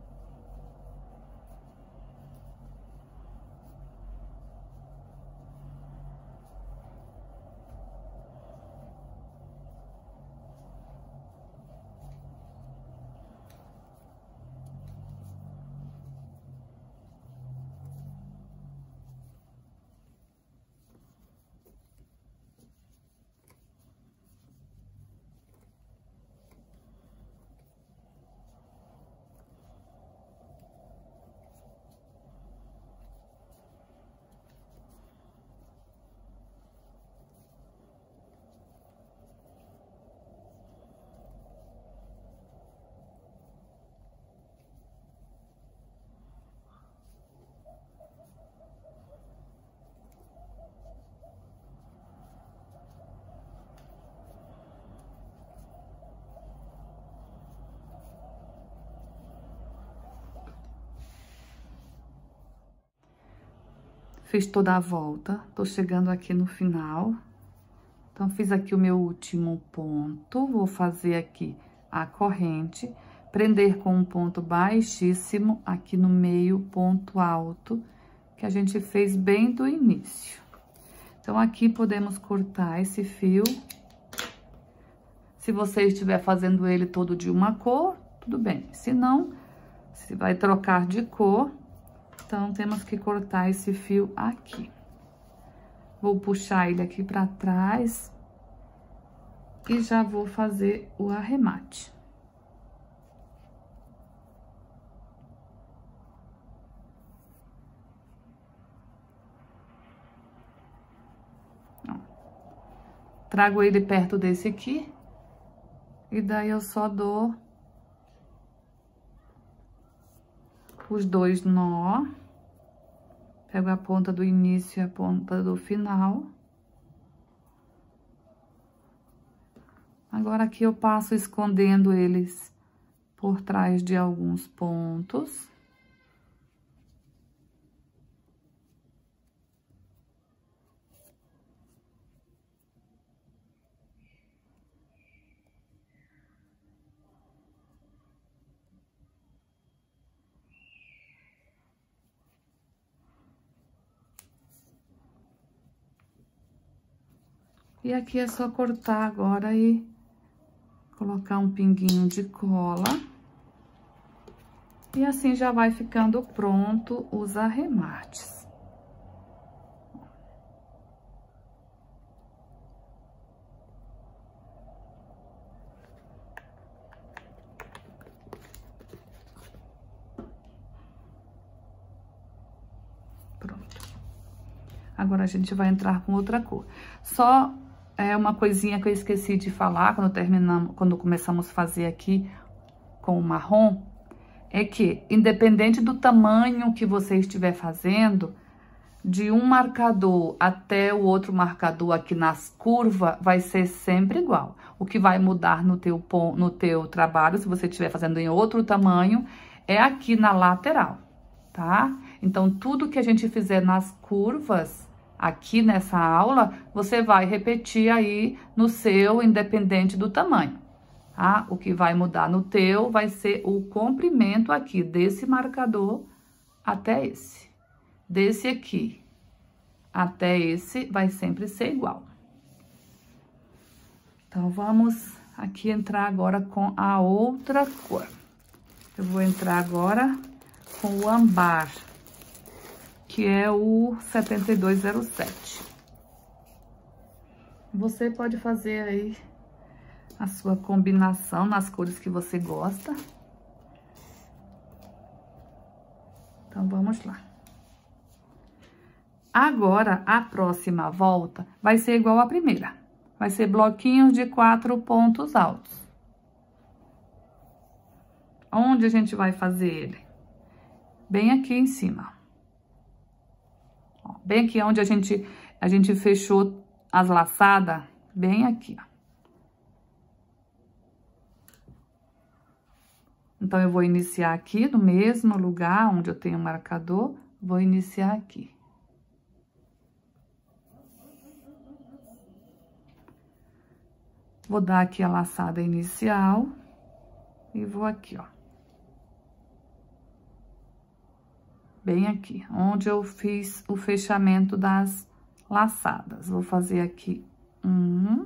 Fiz toda a volta, tô chegando aqui no final. Então, fiz aqui o meu último ponto, vou fazer aqui a corrente, prender com um ponto baixíssimo aqui no meio ponto alto, que a gente fez bem do início. Então, aqui podemos cortar esse fio. Se você estiver fazendo ele todo de uma cor, tudo bem. Se não, se vai trocar de cor, então, temos que cortar esse fio aqui. Vou puxar ele aqui pra trás e já vou fazer o arremate. Ó. Trago ele perto desse aqui e daí eu só dou os 2 nó. Pego a ponta do início e a ponta do final. Agora, aqui eu passo escondendo eles por trás de alguns pontos. E aqui é só cortar agora e colocar um pinguinho de cola. E assim já vai ficando pronto os arremates. Pronto. Agora a gente vai entrar com outra cor. Só uma coisinha que eu esqueci de falar quando começamos a fazer aqui com o marrom, é que, independente do tamanho que você estiver fazendo, de um marcador até o outro marcador aqui nas curvas, vai ser sempre igual. O que vai mudar no teu trabalho, se você estiver fazendo em outro tamanho, é aqui na lateral, tá? Então, tudo que a gente fizer nas curvas, Aqui nessa aula, você vai repetir aí no seu, independente do tamanho, tá? O que vai mudar no teu vai ser o comprimento aqui desse marcador até esse. Desse aqui até esse vai sempre ser igual. Então, vamos aqui entrar agora com a outra cor. Eu vou entrar agora com o âmbar, que é o 7207. Você pode fazer aí a sua combinação nas cores que você gosta. Então, vamos lá. Agora, a próxima volta vai ser igual à primeira. Vai ser bloquinhos de 4 pontos altos. Onde a gente vai fazer ele? Bem aqui em cima. Ó, bem aqui onde a gente fechou as laçadas, bem aqui, ó. Então, eu vou iniciar aqui no mesmo lugar onde eu tenho o marcador, vou iniciar aqui. Vou dar aqui a laçada inicial e vou aqui, ó. Bem aqui, onde eu fiz o fechamento das laçadas. Vou fazer aqui 1,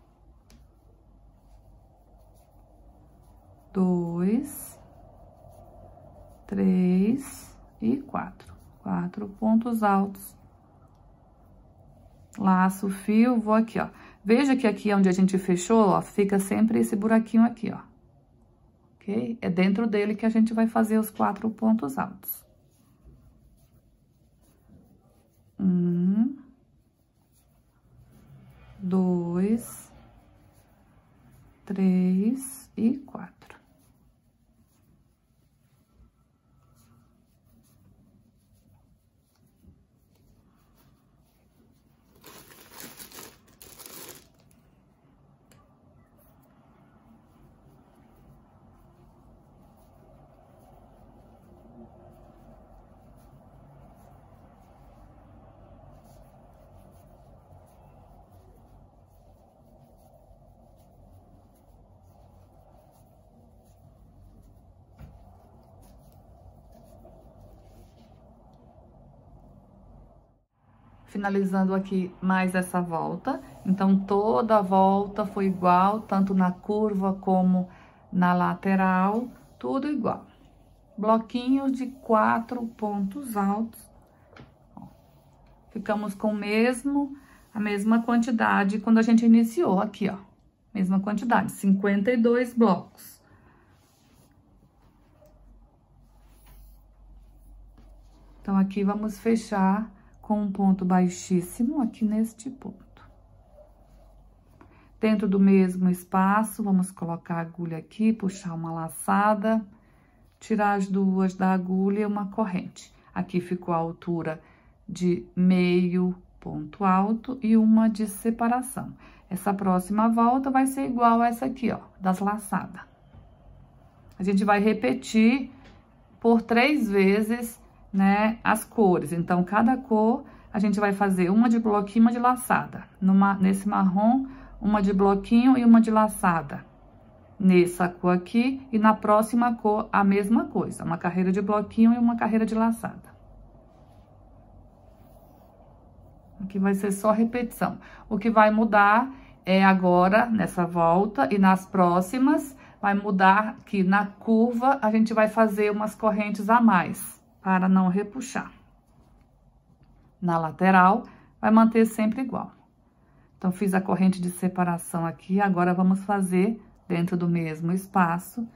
2, 3 e 4. 4 pontos altos. Laço o fio, vou aqui, ó. Veja que aqui onde a gente fechou, ó, fica sempre esse buraquinho aqui, ó. Ok? É dentro dele que a gente vai fazer os 4 pontos altos. 1, 2, 3 e 4. Finalizando aqui mais essa volta. Então, toda a volta foi igual, tanto na curva como na lateral, tudo igual. Bloquinhos de 4 pontos altos. Ó, ficamos com a mesma quantidade quando a gente iniciou aqui, ó. Mesma quantidade, 52 blocos. Então, aqui vamos fechar com um ponto baixíssimo aqui neste ponto. Dentro do mesmo espaço, vamos colocar a agulha aqui, puxar uma laçada, tirar as duas da agulha e uma corrente. Aqui ficou a altura de meio ponto alto e uma de separação. Essa próxima volta vai ser igual a essa aqui, ó, das laçadas. A gente vai repetir por 3 vezes, né, as cores. Então, cada cor, a gente vai fazer uma de bloquinho, uma de laçada. Nesse marrom, uma de bloquinho e uma de laçada. Nessa cor aqui, e na próxima cor, a mesma coisa. Uma carreira de bloquinho e uma carreira de laçada. Aqui vai ser só repetição. O que vai mudar é agora, nessa volta, e nas próximas, vai mudar que na curva, a gente vai fazer umas correntes a mais, para não repuxar. Na lateral, vai manter sempre igual. Então, fiz a corrente de separação aqui, agora vamos fazer, dentro do mesmo espaço,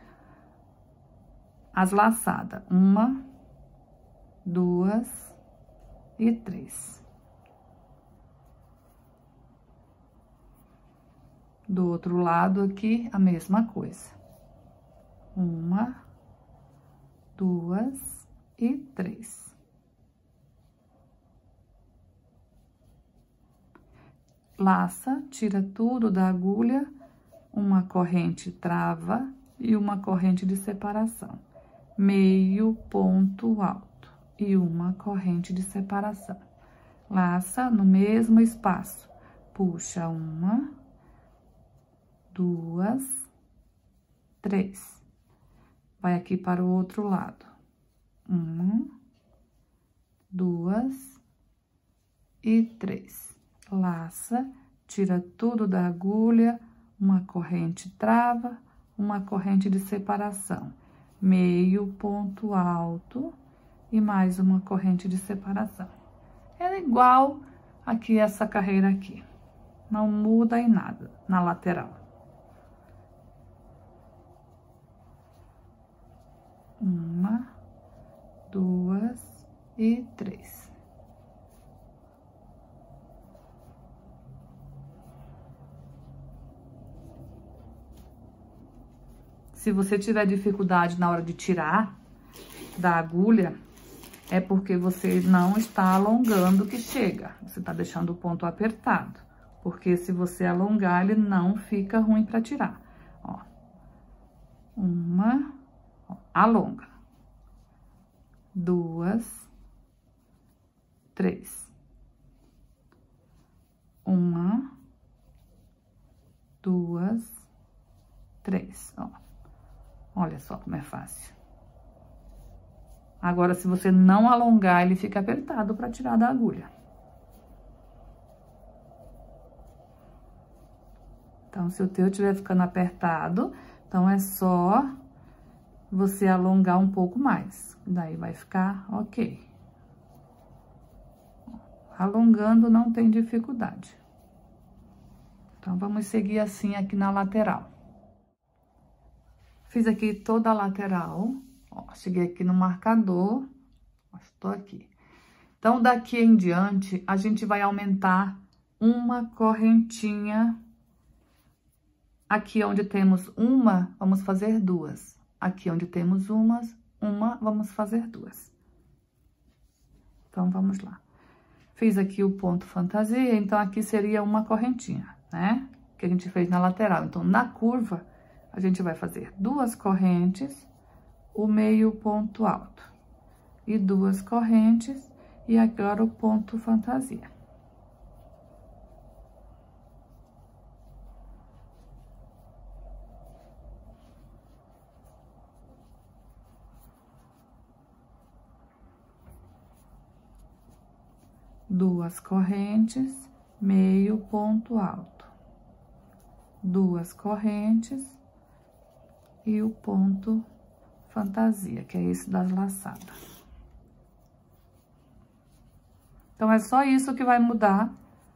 as laçadas. 1, 2 e 3. Do outro lado aqui, a mesma coisa. 1, 2 e 3. Laça, tira tudo da agulha, uma corrente trava e uma corrente de separação. Meio ponto alto e uma corrente de separação. laça no mesmo espaço. Puxa 1, 2, 3. Vai aqui para o outro lado. 1, 2 e 3. Laça, tira tudo da agulha, uma corrente trava, uma corrente de separação. Meio ponto alto e mais uma corrente de separação. É igual aqui essa carreira aqui. Não muda em nada na lateral. 1, 2 e 3. Se você tiver dificuldade na hora de tirar da agulha, é porque você não está alongando que chega. Você está deixando o ponto apertado. Porque se você alongar, ele não fica ruim para tirar. Ó. 1, ó, alonga. 2, 3. 1, 2, 3, ó. Olha só como é fácil. Agora, se você não alongar, ele fica apertado para tirar da agulha. Então, se o teu estiver ficando apertado, então é só você alongar um pouco mais. Daí vai ficar ok. Alongando não tem dificuldade. Então, vamos seguir assim aqui na lateral. Fiz aqui toda a lateral, ó, cheguei aqui no marcador, ó, estou aqui. Então, daqui em diante, a gente vai aumentar uma correntinha. Aqui onde temos uma, vamos fazer 2. Aqui onde temos uma, vamos fazer 2. Então, vamos lá. Fiz aqui o ponto fantasia, então aqui seria uma correntinha, né? Que a gente fez na lateral. Então, na curva, a gente vai fazer 2 correntes, o meio ponto alto. E 2 correntes, e agora o ponto fantasia. Duas correntes, meio ponto alto. 2 correntes e o ponto fantasia, que é esse das laçadas. Então, é só isso que vai mudar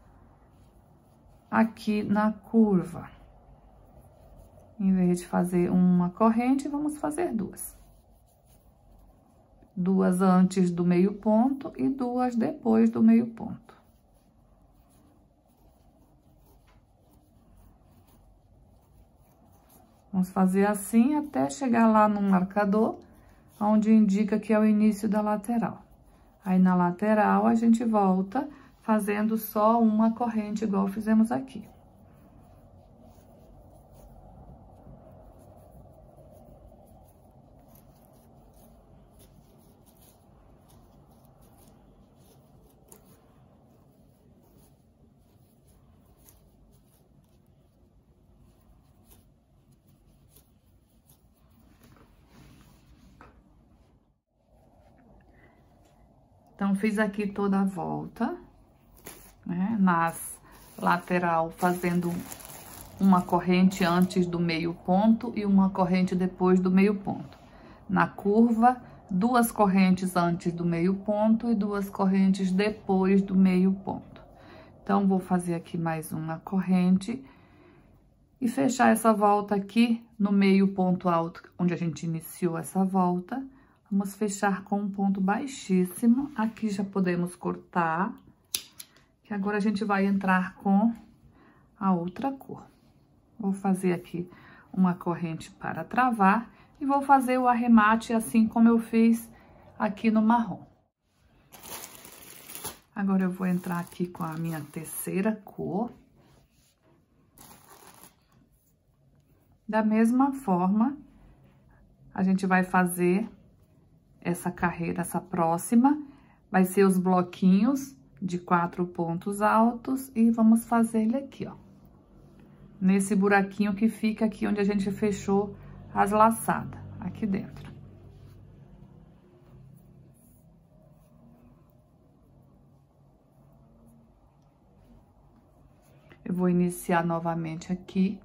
aqui na curva. Em vez de fazer uma corrente, vamos fazer 2. 2 antes do meio ponto e 2 depois do meio ponto. Vamos fazer assim até chegar lá no marcador, onde indica que é o início da lateral. Aí, na lateral, a gente volta fazendo só uma corrente, igual fizemos aqui. Então, fiz aqui toda a volta, né? Nas lateral, fazendo uma corrente antes do meio ponto e uma corrente depois do meio ponto. Na curva, 2 correntes antes do meio ponto e 2 correntes depois do meio ponto. Então, vou fazer aqui mais uma corrente e fechar essa volta aqui no meio ponto alto, onde a gente iniciou essa volta. Vamos fechar com um ponto baixíssimo. Aqui já podemos cortar, que agora a gente vai entrar com a outra cor. Vou fazer aqui uma corrente para travar e vou fazer o arremate assim como eu fiz aqui no marrom. Agora eu vou entrar aqui com a minha terceira cor. Da mesma forma, a gente vai fazer essa carreira, essa próxima, vai ser os bloquinhos de 4 pontos altos e vamos fazer ele aqui, ó. Nesse buraquinho que fica aqui onde a gente fechou as laçadas, aqui dentro. Eu vou iniciar novamente aqui.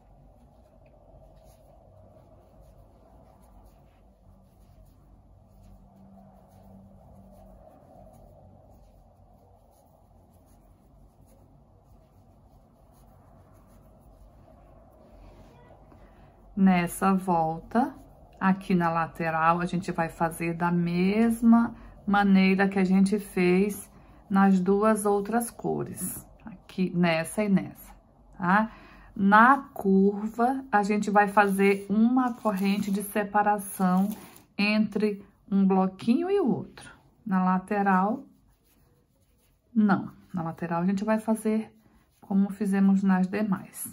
Nessa volta, aqui na lateral, a gente vai fazer da mesma maneira que a gente fez nas duas outras cores. Aqui, nessa e nessa, tá? Na curva, a gente vai fazer uma corrente de separação entre um bloquinho e o outro. Na lateral, não. Na lateral, a gente vai fazer como fizemos nas demais.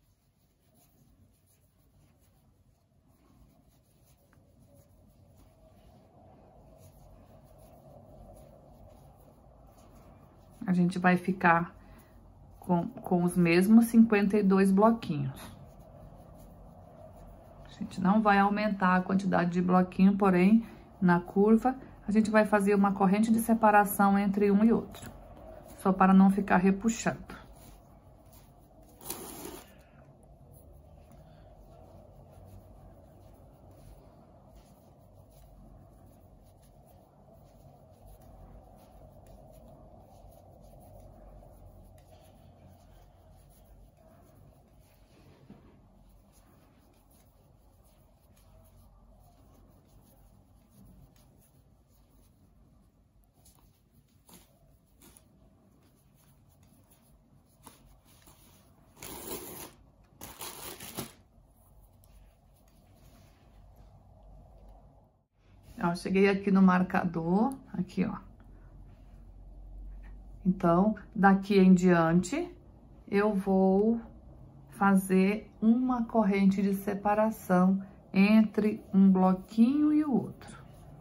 A gente vai ficar com os mesmos 52 bloquinhos. A gente não vai aumentar a quantidade de bloquinho, porém, na curva, a gente vai fazer uma corrente de separação entre um e outro. Só para não ficar repuxando. Ó, cheguei aqui no marcador, aqui, ó. Então, daqui em diante, eu vou fazer uma corrente de separação entre um bloquinho e o outro.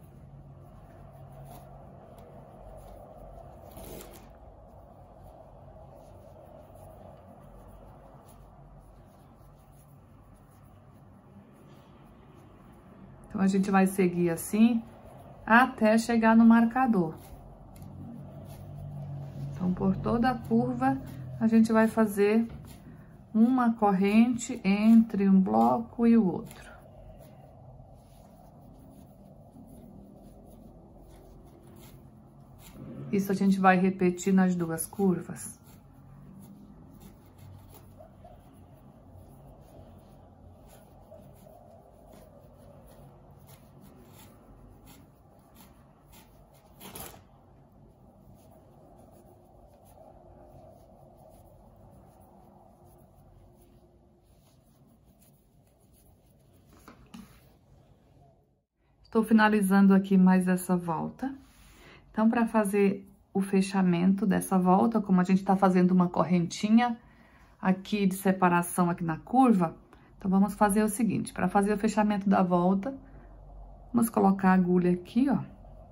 Então, a gente vai seguir assim até chegar no marcador. Então, por toda a curva, a gente vai fazer uma corrente entre um bloco e o outro. Isso a gente vai repetir nas duas curvas. Estou finalizando aqui mais essa volta. Então, para fazer o fechamento dessa volta, como a gente tá fazendo uma correntinha aqui de separação aqui na curva, então, vamos fazer o seguinte, para fazer o fechamento da volta, vamos colocar a agulha aqui, ó,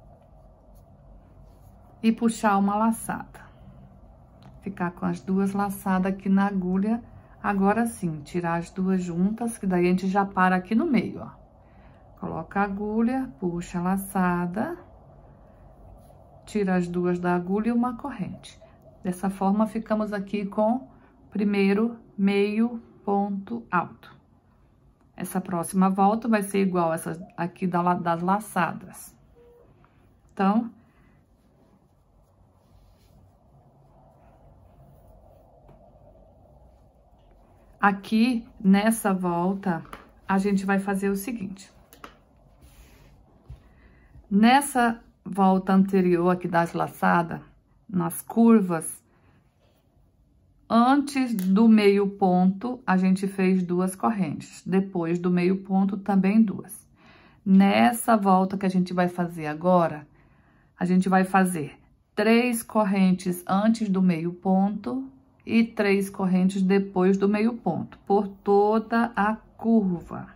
e puxar uma laçada. Ficar com as duas laçadas aqui na agulha, agora sim, tirar as duas juntas, que daí a gente já para aqui no meio, ó. Coloca a agulha, puxa a laçada, tira as duas da agulha e uma corrente. Dessa forma, ficamos aqui com primeiro meio ponto alto. Essa próxima volta vai ser igual essa aqui das laçadas. Então, aqui nessa volta, a gente vai fazer o seguinte. Nessa volta anterior aqui das laçadas, nas curvas, antes do meio ponto, a gente fez duas correntes. Depois do meio ponto, também duas. Nessa volta que a gente vai fazer agora, a gente vai fazer 3 correntes antes do meio ponto e 3 correntes depois do meio ponto, por toda a curva.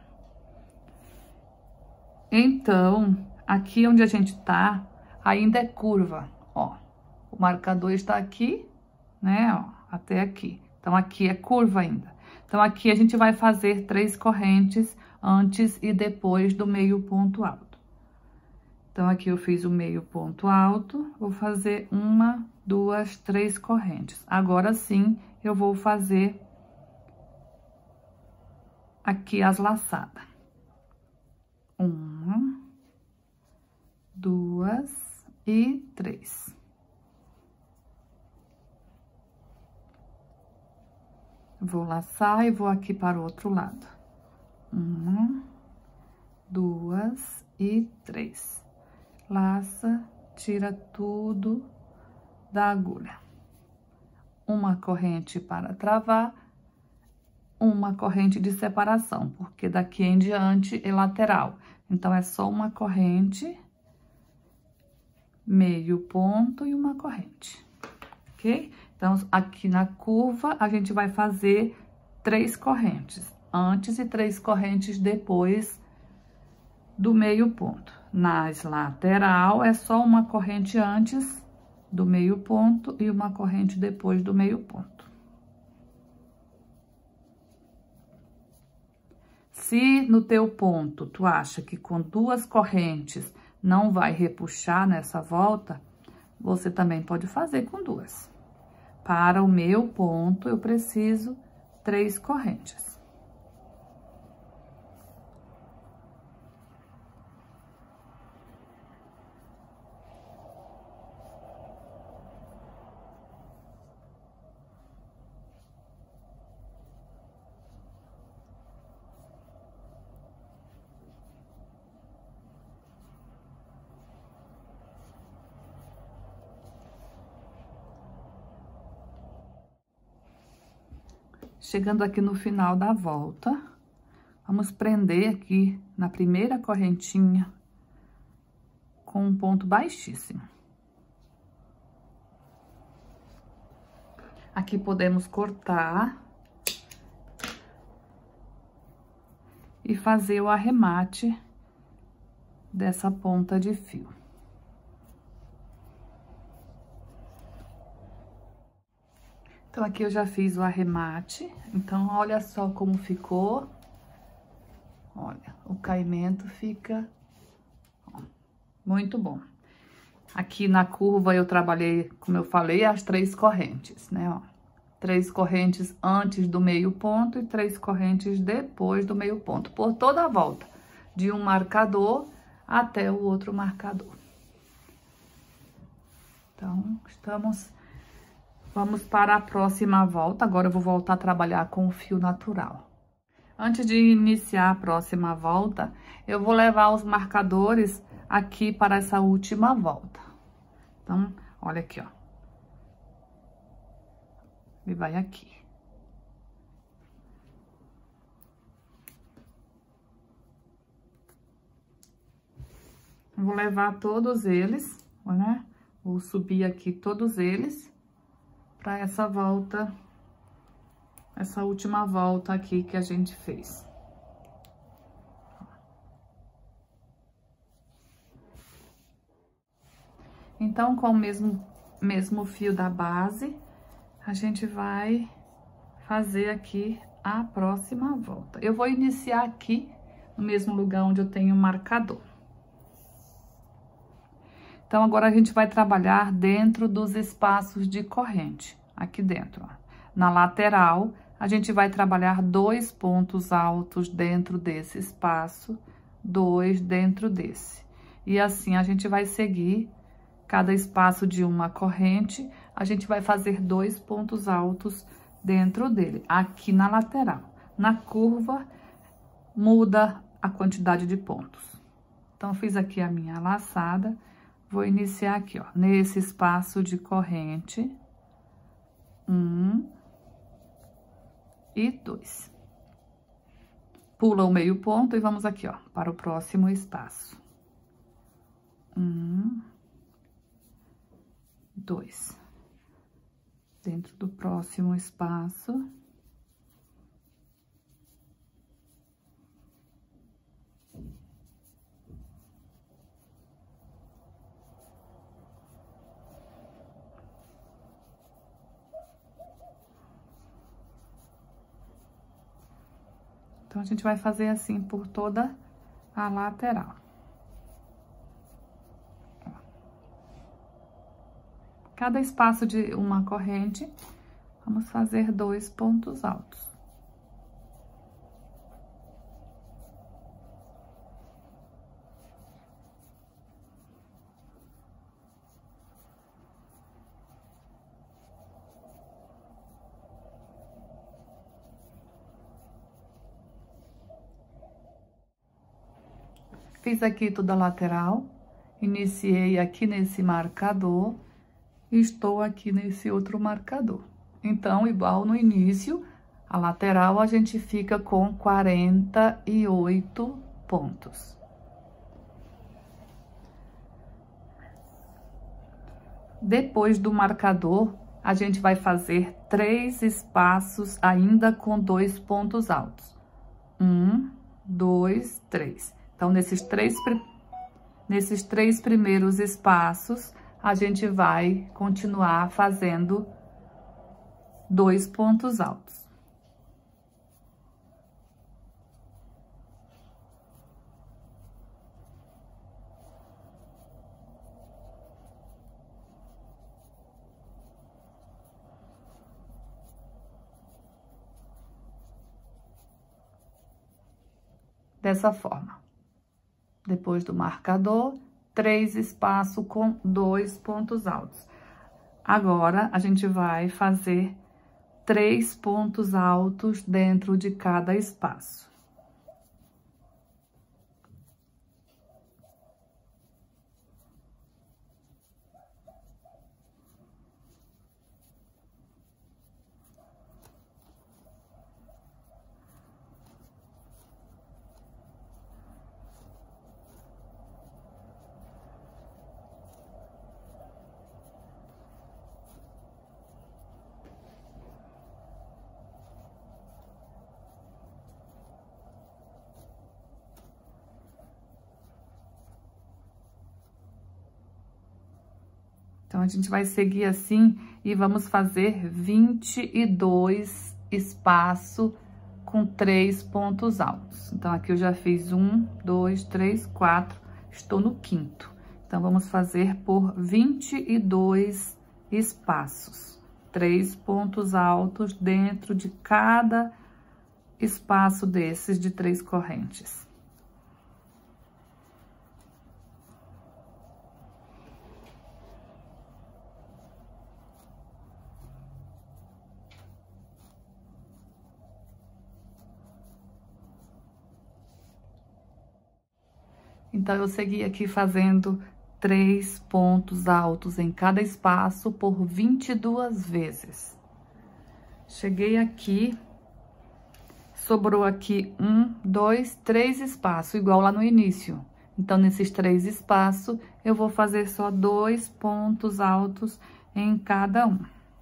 Então, aqui onde a gente tá, ainda é curva, ó. O O marcador está aqui, né, ó, até aqui. Então, aqui é curva ainda. Então, aqui a gente vai fazer 3 correntes antes e depois do meio ponto alto. Então, aqui eu fiz o meio ponto alto, vou fazer 1, 2, 3 correntes. Agora sim, eu vou fazer aqui as laçadas. 1, 2 e 3. Vou laçar e vou aqui para o outro lado. 1, 2 e 3. Laça, tira tudo da agulha. Uma corrente para travar, uma corrente de separação, porque daqui em diante é lateral. Então, é só uma corrente, meio ponto e uma corrente, ok? Então, aqui na curva, a gente vai fazer 3 correntes antes e 3 correntes depois do meio ponto. Nas lateral, é só uma corrente antes do meio ponto e uma corrente depois do meio ponto. Se no teu ponto, tu acha que com 2 correntes não vai repuxar nessa volta, você também pode fazer com 2. Para o meu ponto, eu preciso 3 correntes. Chegando aqui no final da volta, vamos prender aqui na primeira correntinha com um ponto baixíssimo. Aqui podemos cortar e fazer o arremate dessa ponta de fio. Então, aqui eu já fiz o arremate, então, olha só como ficou. Olha, o caimento fica ó, muito bom. Aqui na curva eu trabalhei, como eu falei, as 3 correntes, né, ó. 3 correntes antes do meio ponto e 3 correntes depois do meio ponto, por toda a volta, de um marcador até o outro marcador. Então, vamos para a próxima volta. Agora eu vou voltar a trabalhar com o fio natural. Antes de iniciar a próxima volta, eu vou levar os marcadores aqui para essa última volta. Então, olha aqui, ó. E vai aqui. Vou levar todos eles, né? Vou subir aqui todos eles para essa volta, essa última volta aqui que a gente fez. Então, com o mesmo fio da base, a gente vai fazer aqui a próxima volta. Eu vou iniciar aqui no mesmo lugar onde eu tenho o marcador. Então, agora a gente vai trabalhar dentro dos espaços de corrente, aqui dentro, ó. Na lateral, a gente vai trabalhar 2 pontos altos dentro desse espaço, 2 dentro desse. E assim, a gente vai seguir cada espaço de uma corrente, a gente vai fazer 2 pontos altos dentro dele, aqui na lateral. Na curva, muda a quantidade de pontos. Então, fiz aqui a minha laçada. Vou iniciar aqui, ó, nesse espaço de corrente, 1 e 2. Pula o meio ponto e vamos aqui, ó, para o próximo espaço. 1, 2. Dentro do próximo espaço. Então, a gente vai fazer assim por toda a lateral. Cada espaço de uma corrente, vamos fazer 2 pontos altos. Fiz aqui toda a lateral, iniciei aqui nesse marcador e estou aqui nesse outro marcador. Então, igual no início, a lateral a gente fica com 48 pontos. Depois do marcador, a gente vai fazer 3 espaços ainda com 2 pontos altos. 1, 2, 3. Então, nesses três primeiros espaços, a gente vai continuar fazendo 2 pontos altos. Dessa forma. Depois do marcador, 3 espaços com 2 pontos altos. Agora, a gente vai fazer 3 pontos altos dentro de cada espaço. Então, a gente vai seguir assim e vamos fazer 22 espaços com 3 pontos altos. Então, aqui eu já fiz 1, 2, 3, 4, estou no 5º. Então, vamos fazer por 22 espaços. 3 pontos altos dentro de cada espaço desses de 3 correntes. Então, eu segui aqui fazendo 3 pontos altos em cada espaço por 22 vezes. Cheguei aqui, sobrou aqui 1, 2, 3 espaços, igual lá no início. Então, nesses 3 espaços, eu vou fazer só 2 pontos altos em cada um.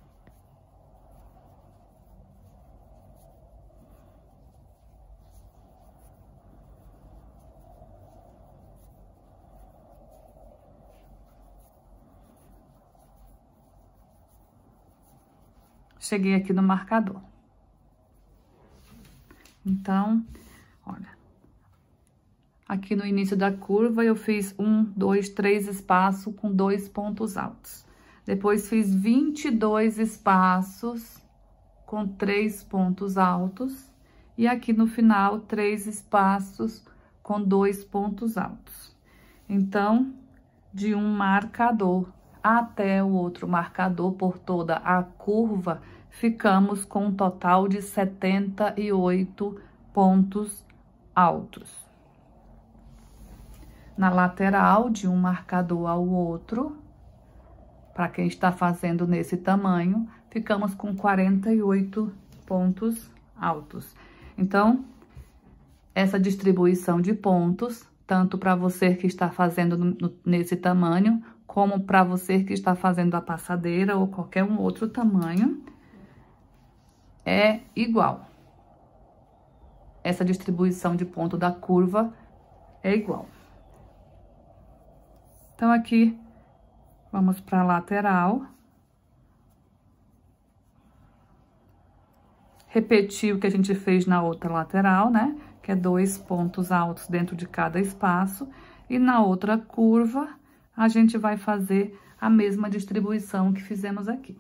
Cheguei aqui no marcador. Então, olha. Aqui no início da curva, eu fiz 1, 2, 3 espaços com 2 pontos altos. Depois, fiz 22 espaços com 3 pontos altos. E aqui no final, 3 espaços com 2 pontos altos. Então, de um marcador até o outro marcador por toda a curva, ficamos com um total de 78 pontos altos. Na lateral, de um marcador ao outro, para quem está fazendo nesse tamanho, ficamos com 48 pontos altos. Então, essa distribuição de pontos, tanto para você que está fazendo nesse tamanho, como para você que está fazendo a passadeira ou qualquer um outro tamanho, é igual. Essa distribuição de ponto da curva é igual. Então, aqui, vamos para a lateral. repetir o que a gente fez na outra lateral, né? Que é 2 pontos altos dentro de cada espaço. E na outra curva, a gente vai fazer a mesma distribuição que fizemos aqui.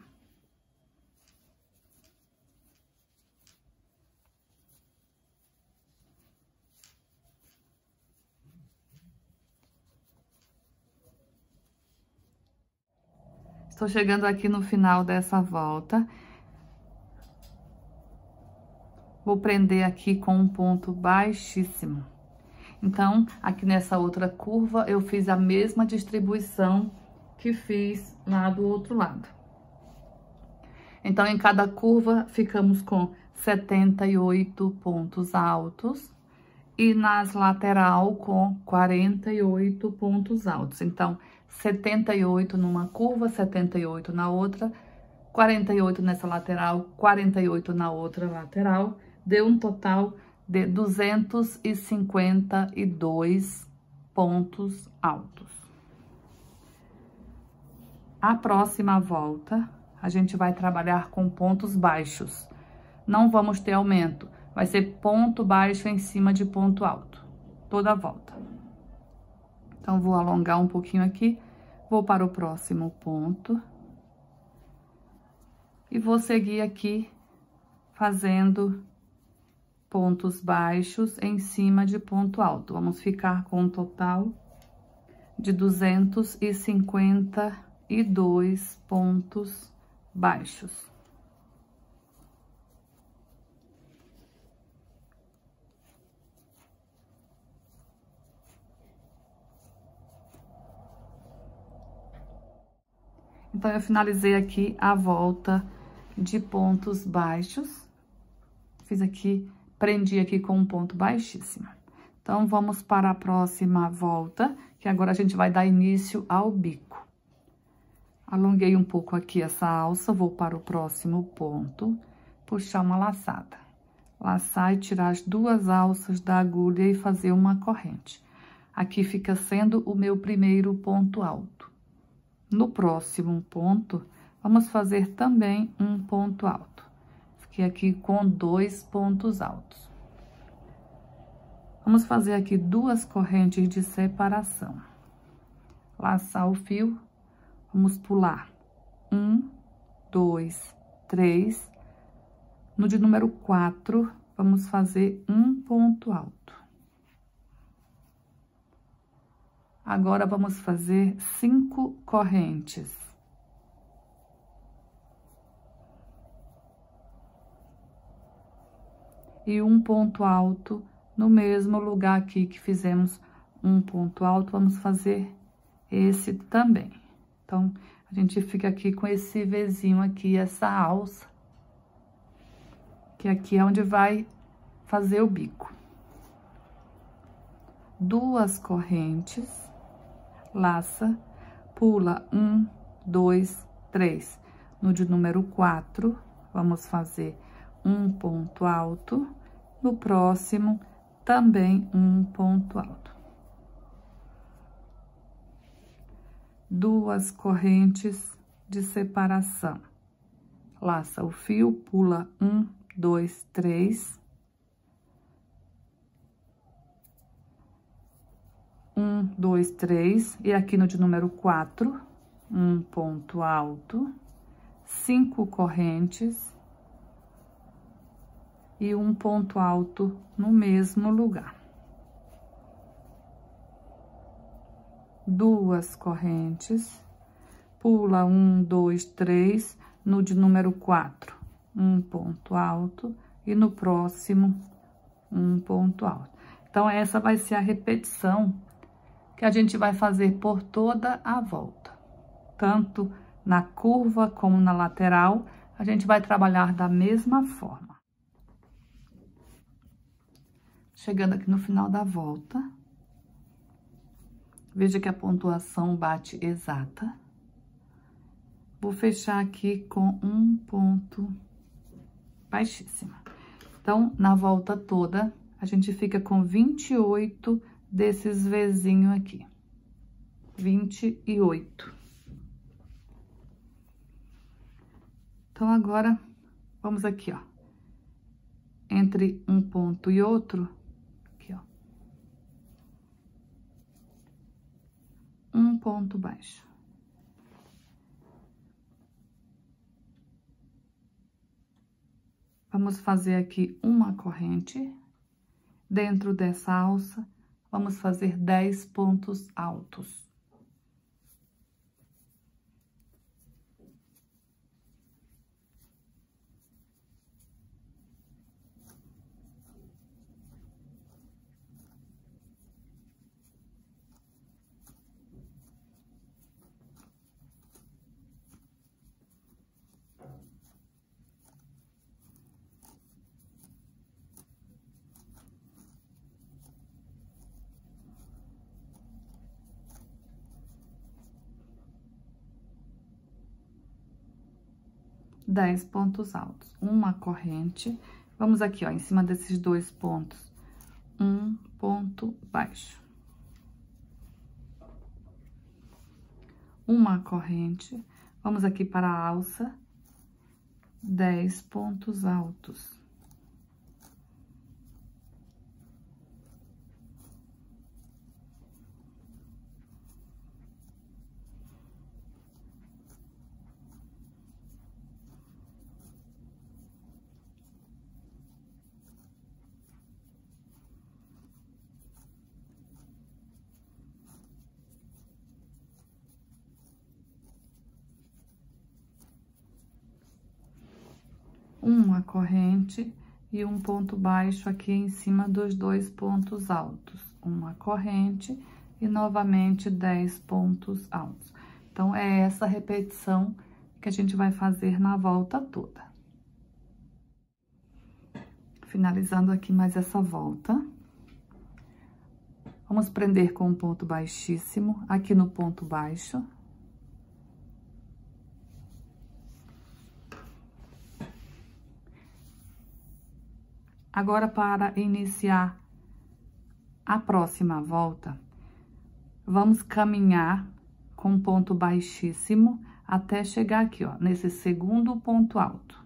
Estou chegando aqui no final dessa volta. Vou prender aqui com um ponto baixíssimo. Então, aqui nessa outra curva, eu fiz a mesma distribuição que fiz lá do outro lado. Então, em cada curva, ficamos com 78 pontos altos e nas lateral com 48 pontos altos. Então, 78 numa curva, 78 na outra, 48 nessa lateral, 48 na outra lateral, deu um total de 252 pontos altos. A próxima volta, a gente vai trabalhar com pontos baixos. Não vamos ter aumento, vai ser ponto baixo em cima de ponto alto, toda a volta. Então, vou alongar um pouquinho aqui, vou para o próximo ponto. E vou seguir aqui fazendo pontos baixos em cima de ponto alto. Vamos ficar com um total de 252 pontos baixos. Então, eu finalizei aqui a volta de pontos baixos. Fiz aqui, prendi aqui com um ponto baixíssimo. Então, vamos para a próxima volta, que agora a gente vai dar início ao bico. Alonguei um pouco aqui essa alça, vou para o próximo ponto, puxar uma laçada. Laçar e tirar as 2 alças da agulha e fazer uma corrente. Aqui fica sendo o meu primeiro ponto alto. No próximo ponto, vamos fazer também um ponto alto. Fiquei aqui com 2 pontos altos. Vamos fazer aqui 2 correntes de separação. Laçar o fio, vamos pular 1, 2, 3. No de número 4, vamos fazer um ponto alto. Agora, vamos fazer 5 correntes. E um ponto alto no mesmo lugar aqui que fizemos um ponto alto, vamos fazer esse também. Então, a gente fica aqui com esse Vzinho aqui, essa alça, que aqui é onde vai fazer o bico. 2 correntes. Laça, pula 1, 2, 3. No de número 4, vamos fazer um ponto alto. No próximo, também um ponto alto. 2 correntes de separação. Laça o fio, pula 1, 2, 3. 1, 2, 3, e aqui no de número 4, um ponto alto, 5 correntes e um ponto alto no mesmo lugar. 2 correntes, pula 1, 2, 3, no de número 4, um ponto alto, e no próximo, um ponto alto. Então, essa vai ser a repetição que a gente vai fazer por toda a volta. Tanto na curva como na lateral, a gente vai trabalhar da mesma forma. Chegando aqui no final da volta, veja que a pontuação bate exata. Vou fechar aqui com um ponto baixíssimo. Então, na volta toda, a gente fica com 28 desses Vzinho aqui. 28. Então, agora, vamos aqui, ó. entre um ponto e outro, aqui, ó, um ponto baixo. Vamos fazer aqui uma corrente. Dentro dessa alça, vamos fazer 10 pontos altos. Dez pontos altos, uma corrente. Vamos aqui, ó, em cima desses dois pontos, um ponto baixo. Uma corrente. Vamos aqui para a alça, 10 pontos altos. Uma corrente e um ponto baixo aqui em cima dos dois pontos altos. Uma corrente e novamente 10 pontos altos. Então, é essa repetição que a gente vai fazer na volta toda. Finalizando aqui mais essa volta. Vamos prender com um ponto baixíssimo aqui no ponto baixo. Agora, para iniciar a próxima volta, vamos caminhar com ponto baixíssimo até chegar aqui, ó, nesse segundo ponto alto.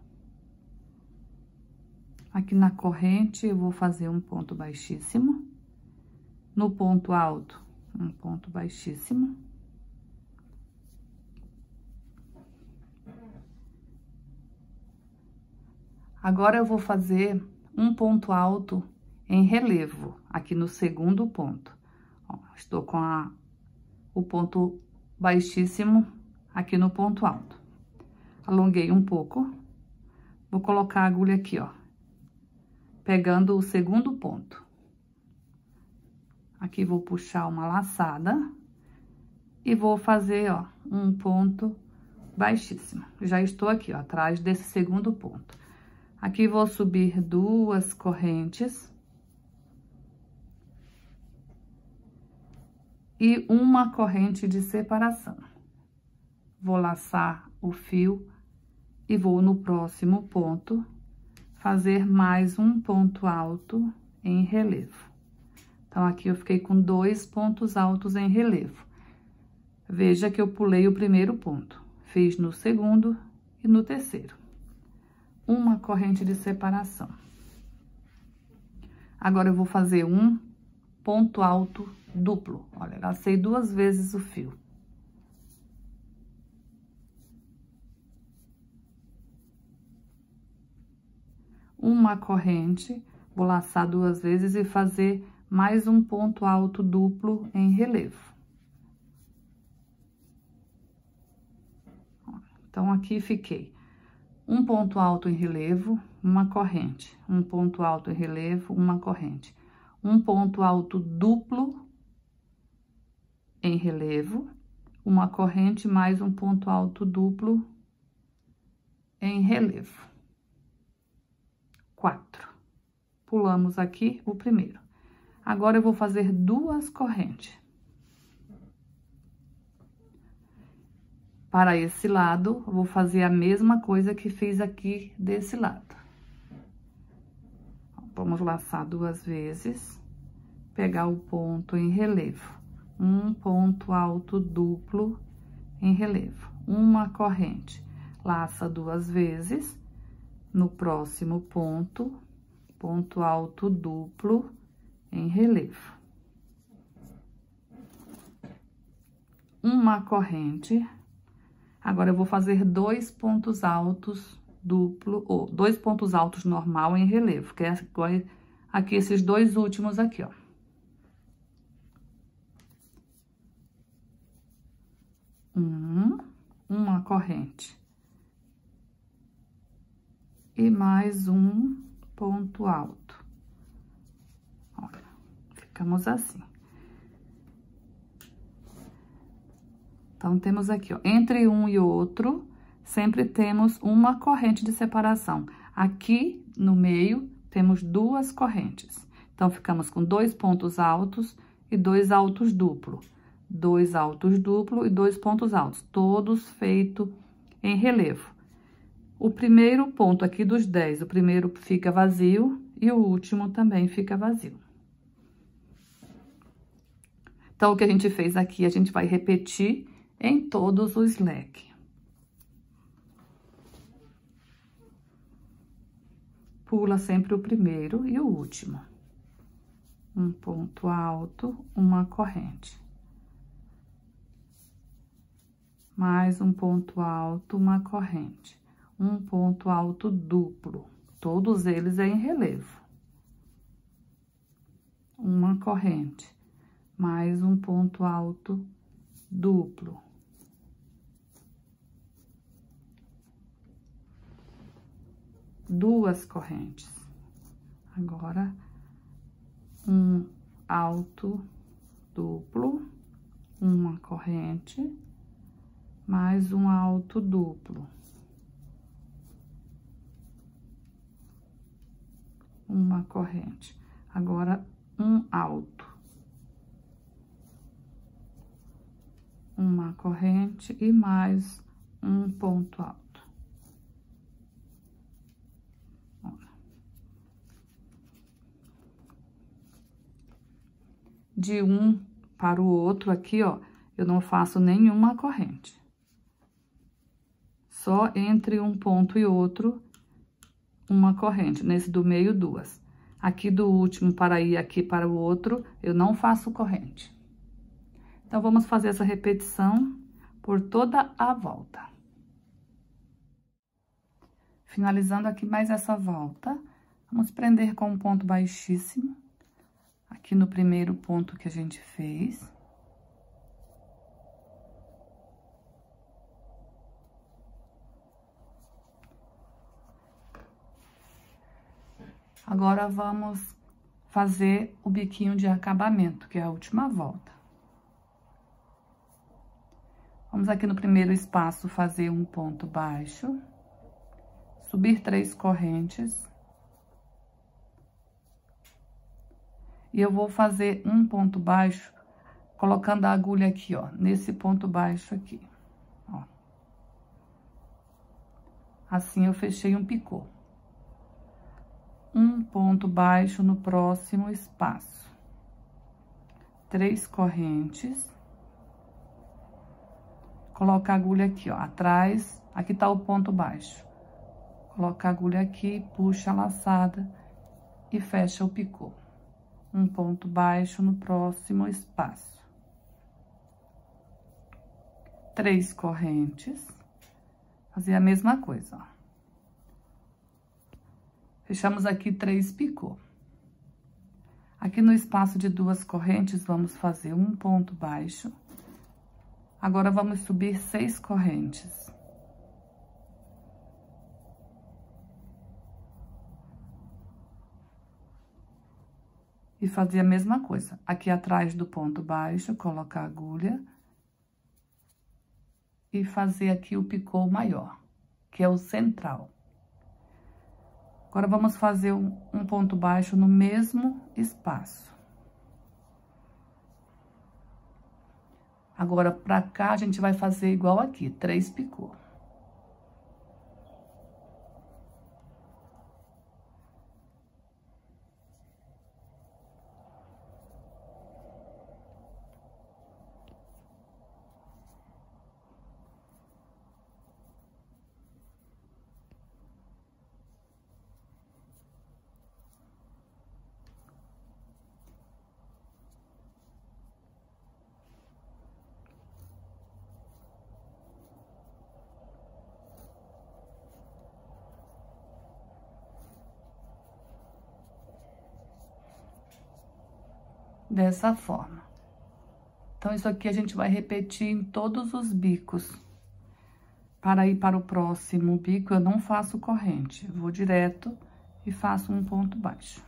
Aqui na corrente, eu vou fazer um ponto baixíssimo. No ponto alto, um ponto baixíssimo. Agora, eu vou fazer um ponto alto em relevo, aqui no segundo ponto. Ó, estou com o ponto baixíssimo aqui no ponto alto. Alonguei um pouco, vou colocar a agulha aqui, ó, pegando o segundo ponto. Aqui vou puxar uma laçada e vou fazer, ó, um ponto baixíssimo. Já estou aqui, ó, atrás desse segundo ponto. Aqui vou subir duas correntes e uma corrente de separação. Vou laçar o fio e vou no próximo ponto fazer mais um ponto alto em relevo. Então, aqui eu fiquei com 2 pontos altos em relevo. Veja que eu pulei o primeiro ponto, fiz no segundo e no terceiro. Uma corrente de separação. Agora, eu vou fazer um ponto alto duplo. Olha, lacei 2 vezes o fio. Uma corrente, vou laçar 2 vezes e fazer mais um ponto alto duplo em relevo. Então, aqui fiquei um ponto alto em relevo, uma corrente, um ponto alto em relevo, uma corrente, um ponto alto duplo em relevo, uma corrente mais um ponto alto duplo em relevo. 4. Pulamos aqui o primeiro. Agora, eu vou fazer 2 correntes. Para esse lado, eu vou fazer a mesma coisa que fiz aqui desse lado. Vamos laçar 2 vezes, pegar o ponto em relevo. Um ponto alto duplo em relevo. Uma corrente. Laça 2 vezes, no próximo ponto, ponto alto duplo em relevo. Uma corrente. Agora, eu vou fazer 2 pontos altos duplo, ou 2 pontos altos normal em relevo, que é aqui esses 2 últimos aqui, ó. Uma corrente. E mais um ponto alto. Olha, ficamos assim. Então, temos aqui, ó, entre um e outro, sempre temos uma corrente de separação. Aqui, no meio, temos 2 correntes. Então, ficamos com 2 pontos altos e 2 altos duplo. 2 altos duplo e 2 pontos altos, todos feitos em relevo. O primeiro ponto aqui dos 10, o primeiro fica vazio e o último também fica vazio. Então, o que a gente fez aqui, a gente vai repetir em todos os leques. Pula sempre o primeiro e o último. Um ponto alto, uma corrente. Mais um ponto alto, uma corrente. Um ponto alto duplo. Todos eles em relevo. Uma corrente. Mais um ponto alto duplo. Duas correntes. Agora, um alto duplo, uma corrente, mais um alto duplo. Uma corrente. Agora, um alto. Uma corrente e mais um ponto alto. De um para o outro aqui, ó, eu não faço nenhuma corrente. Só entre um ponto e outro, uma corrente. Nesse do meio, 2. Aqui do último para ir aqui para o outro, eu não faço corrente. Então, vamos fazer essa repetição por toda a volta. Finalizando aqui mais essa volta, vamos prender com um ponto baixíssimo. Aqui no primeiro ponto que a gente fez. Agora, vamos fazer o biquinho de acabamento, que é a última volta. Vamos aqui no primeiro espaço fazer um ponto baixo, subir 3 correntes. E eu vou fazer um ponto baixo, colocando a agulha aqui, ó, nesse ponto baixo aqui, ó. Assim, eu fechei um picô. Um ponto baixo no próximo espaço. 3 correntes. Coloca a agulha aqui, ó, atrás, aqui tá o ponto baixo. Coloca a agulha aqui, puxa a laçada e fecha o picô. Um ponto baixo no próximo espaço. 3 correntes. Fazer a mesma coisa, ó. Fechamos aqui 3 picô. Aqui no espaço de 2 correntes, vamos fazer um ponto baixo. Agora, vamos subir 6 correntes. E fazer a mesma coisa. Aqui atrás do ponto baixo, colocar a agulha. E fazer aqui o picô maior, que é o central. Agora, vamos fazer um ponto baixo no mesmo espaço. Agora, pra cá, a gente vai fazer igual aqui, 3 picô. dessa forma. Então, isso aqui a gente vai repetir em todos os bicos. Para ir para o próximo bico, eu não faço corrente. Eu vou direto e faço um ponto baixo.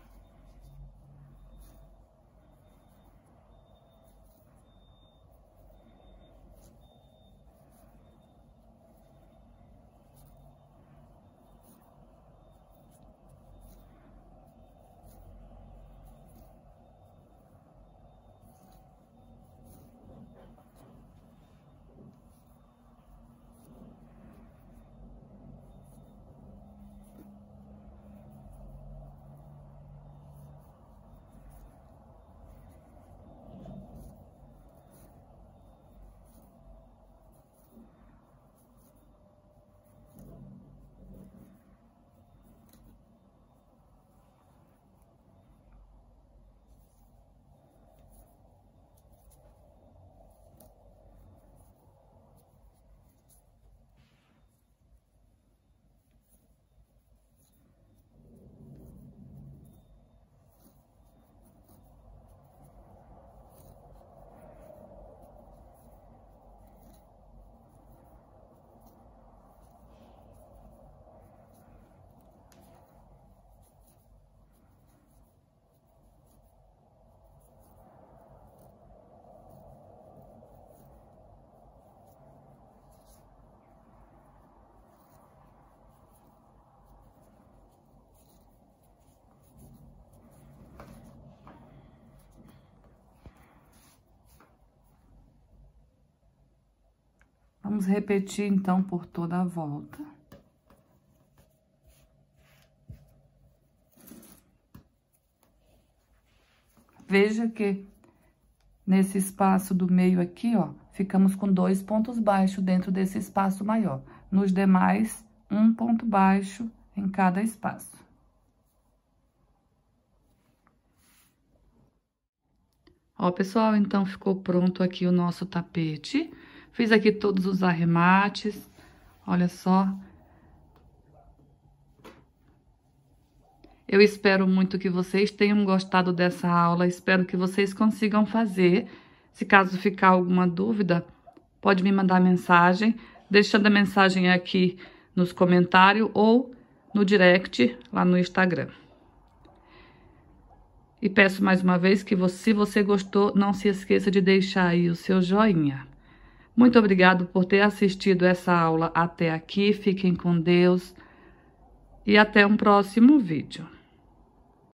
Vamos repetir, então, por toda a volta. Veja que nesse espaço do meio aqui, ó, ficamos com 2 pontos baixos dentro desse espaço maior. Nos demais, 1 ponto baixo em cada espaço. Ó, pessoal, então ficou pronto aqui o nosso tapete. Fiz aqui todos os arremates, olha só. Eu espero muito que vocês tenham gostado dessa aula, espero que vocês consigam fazer. Se caso ficar alguma dúvida, pode me mandar mensagem, deixando a mensagem aqui nos comentários ou no direct lá no Instagram. E peço mais uma vez que se você gostou, não se esqueça de deixar aí o seu joinha. Muito obrigado por ter assistido essa aula até aqui. Fiquem com Deus e até um próximo vídeo.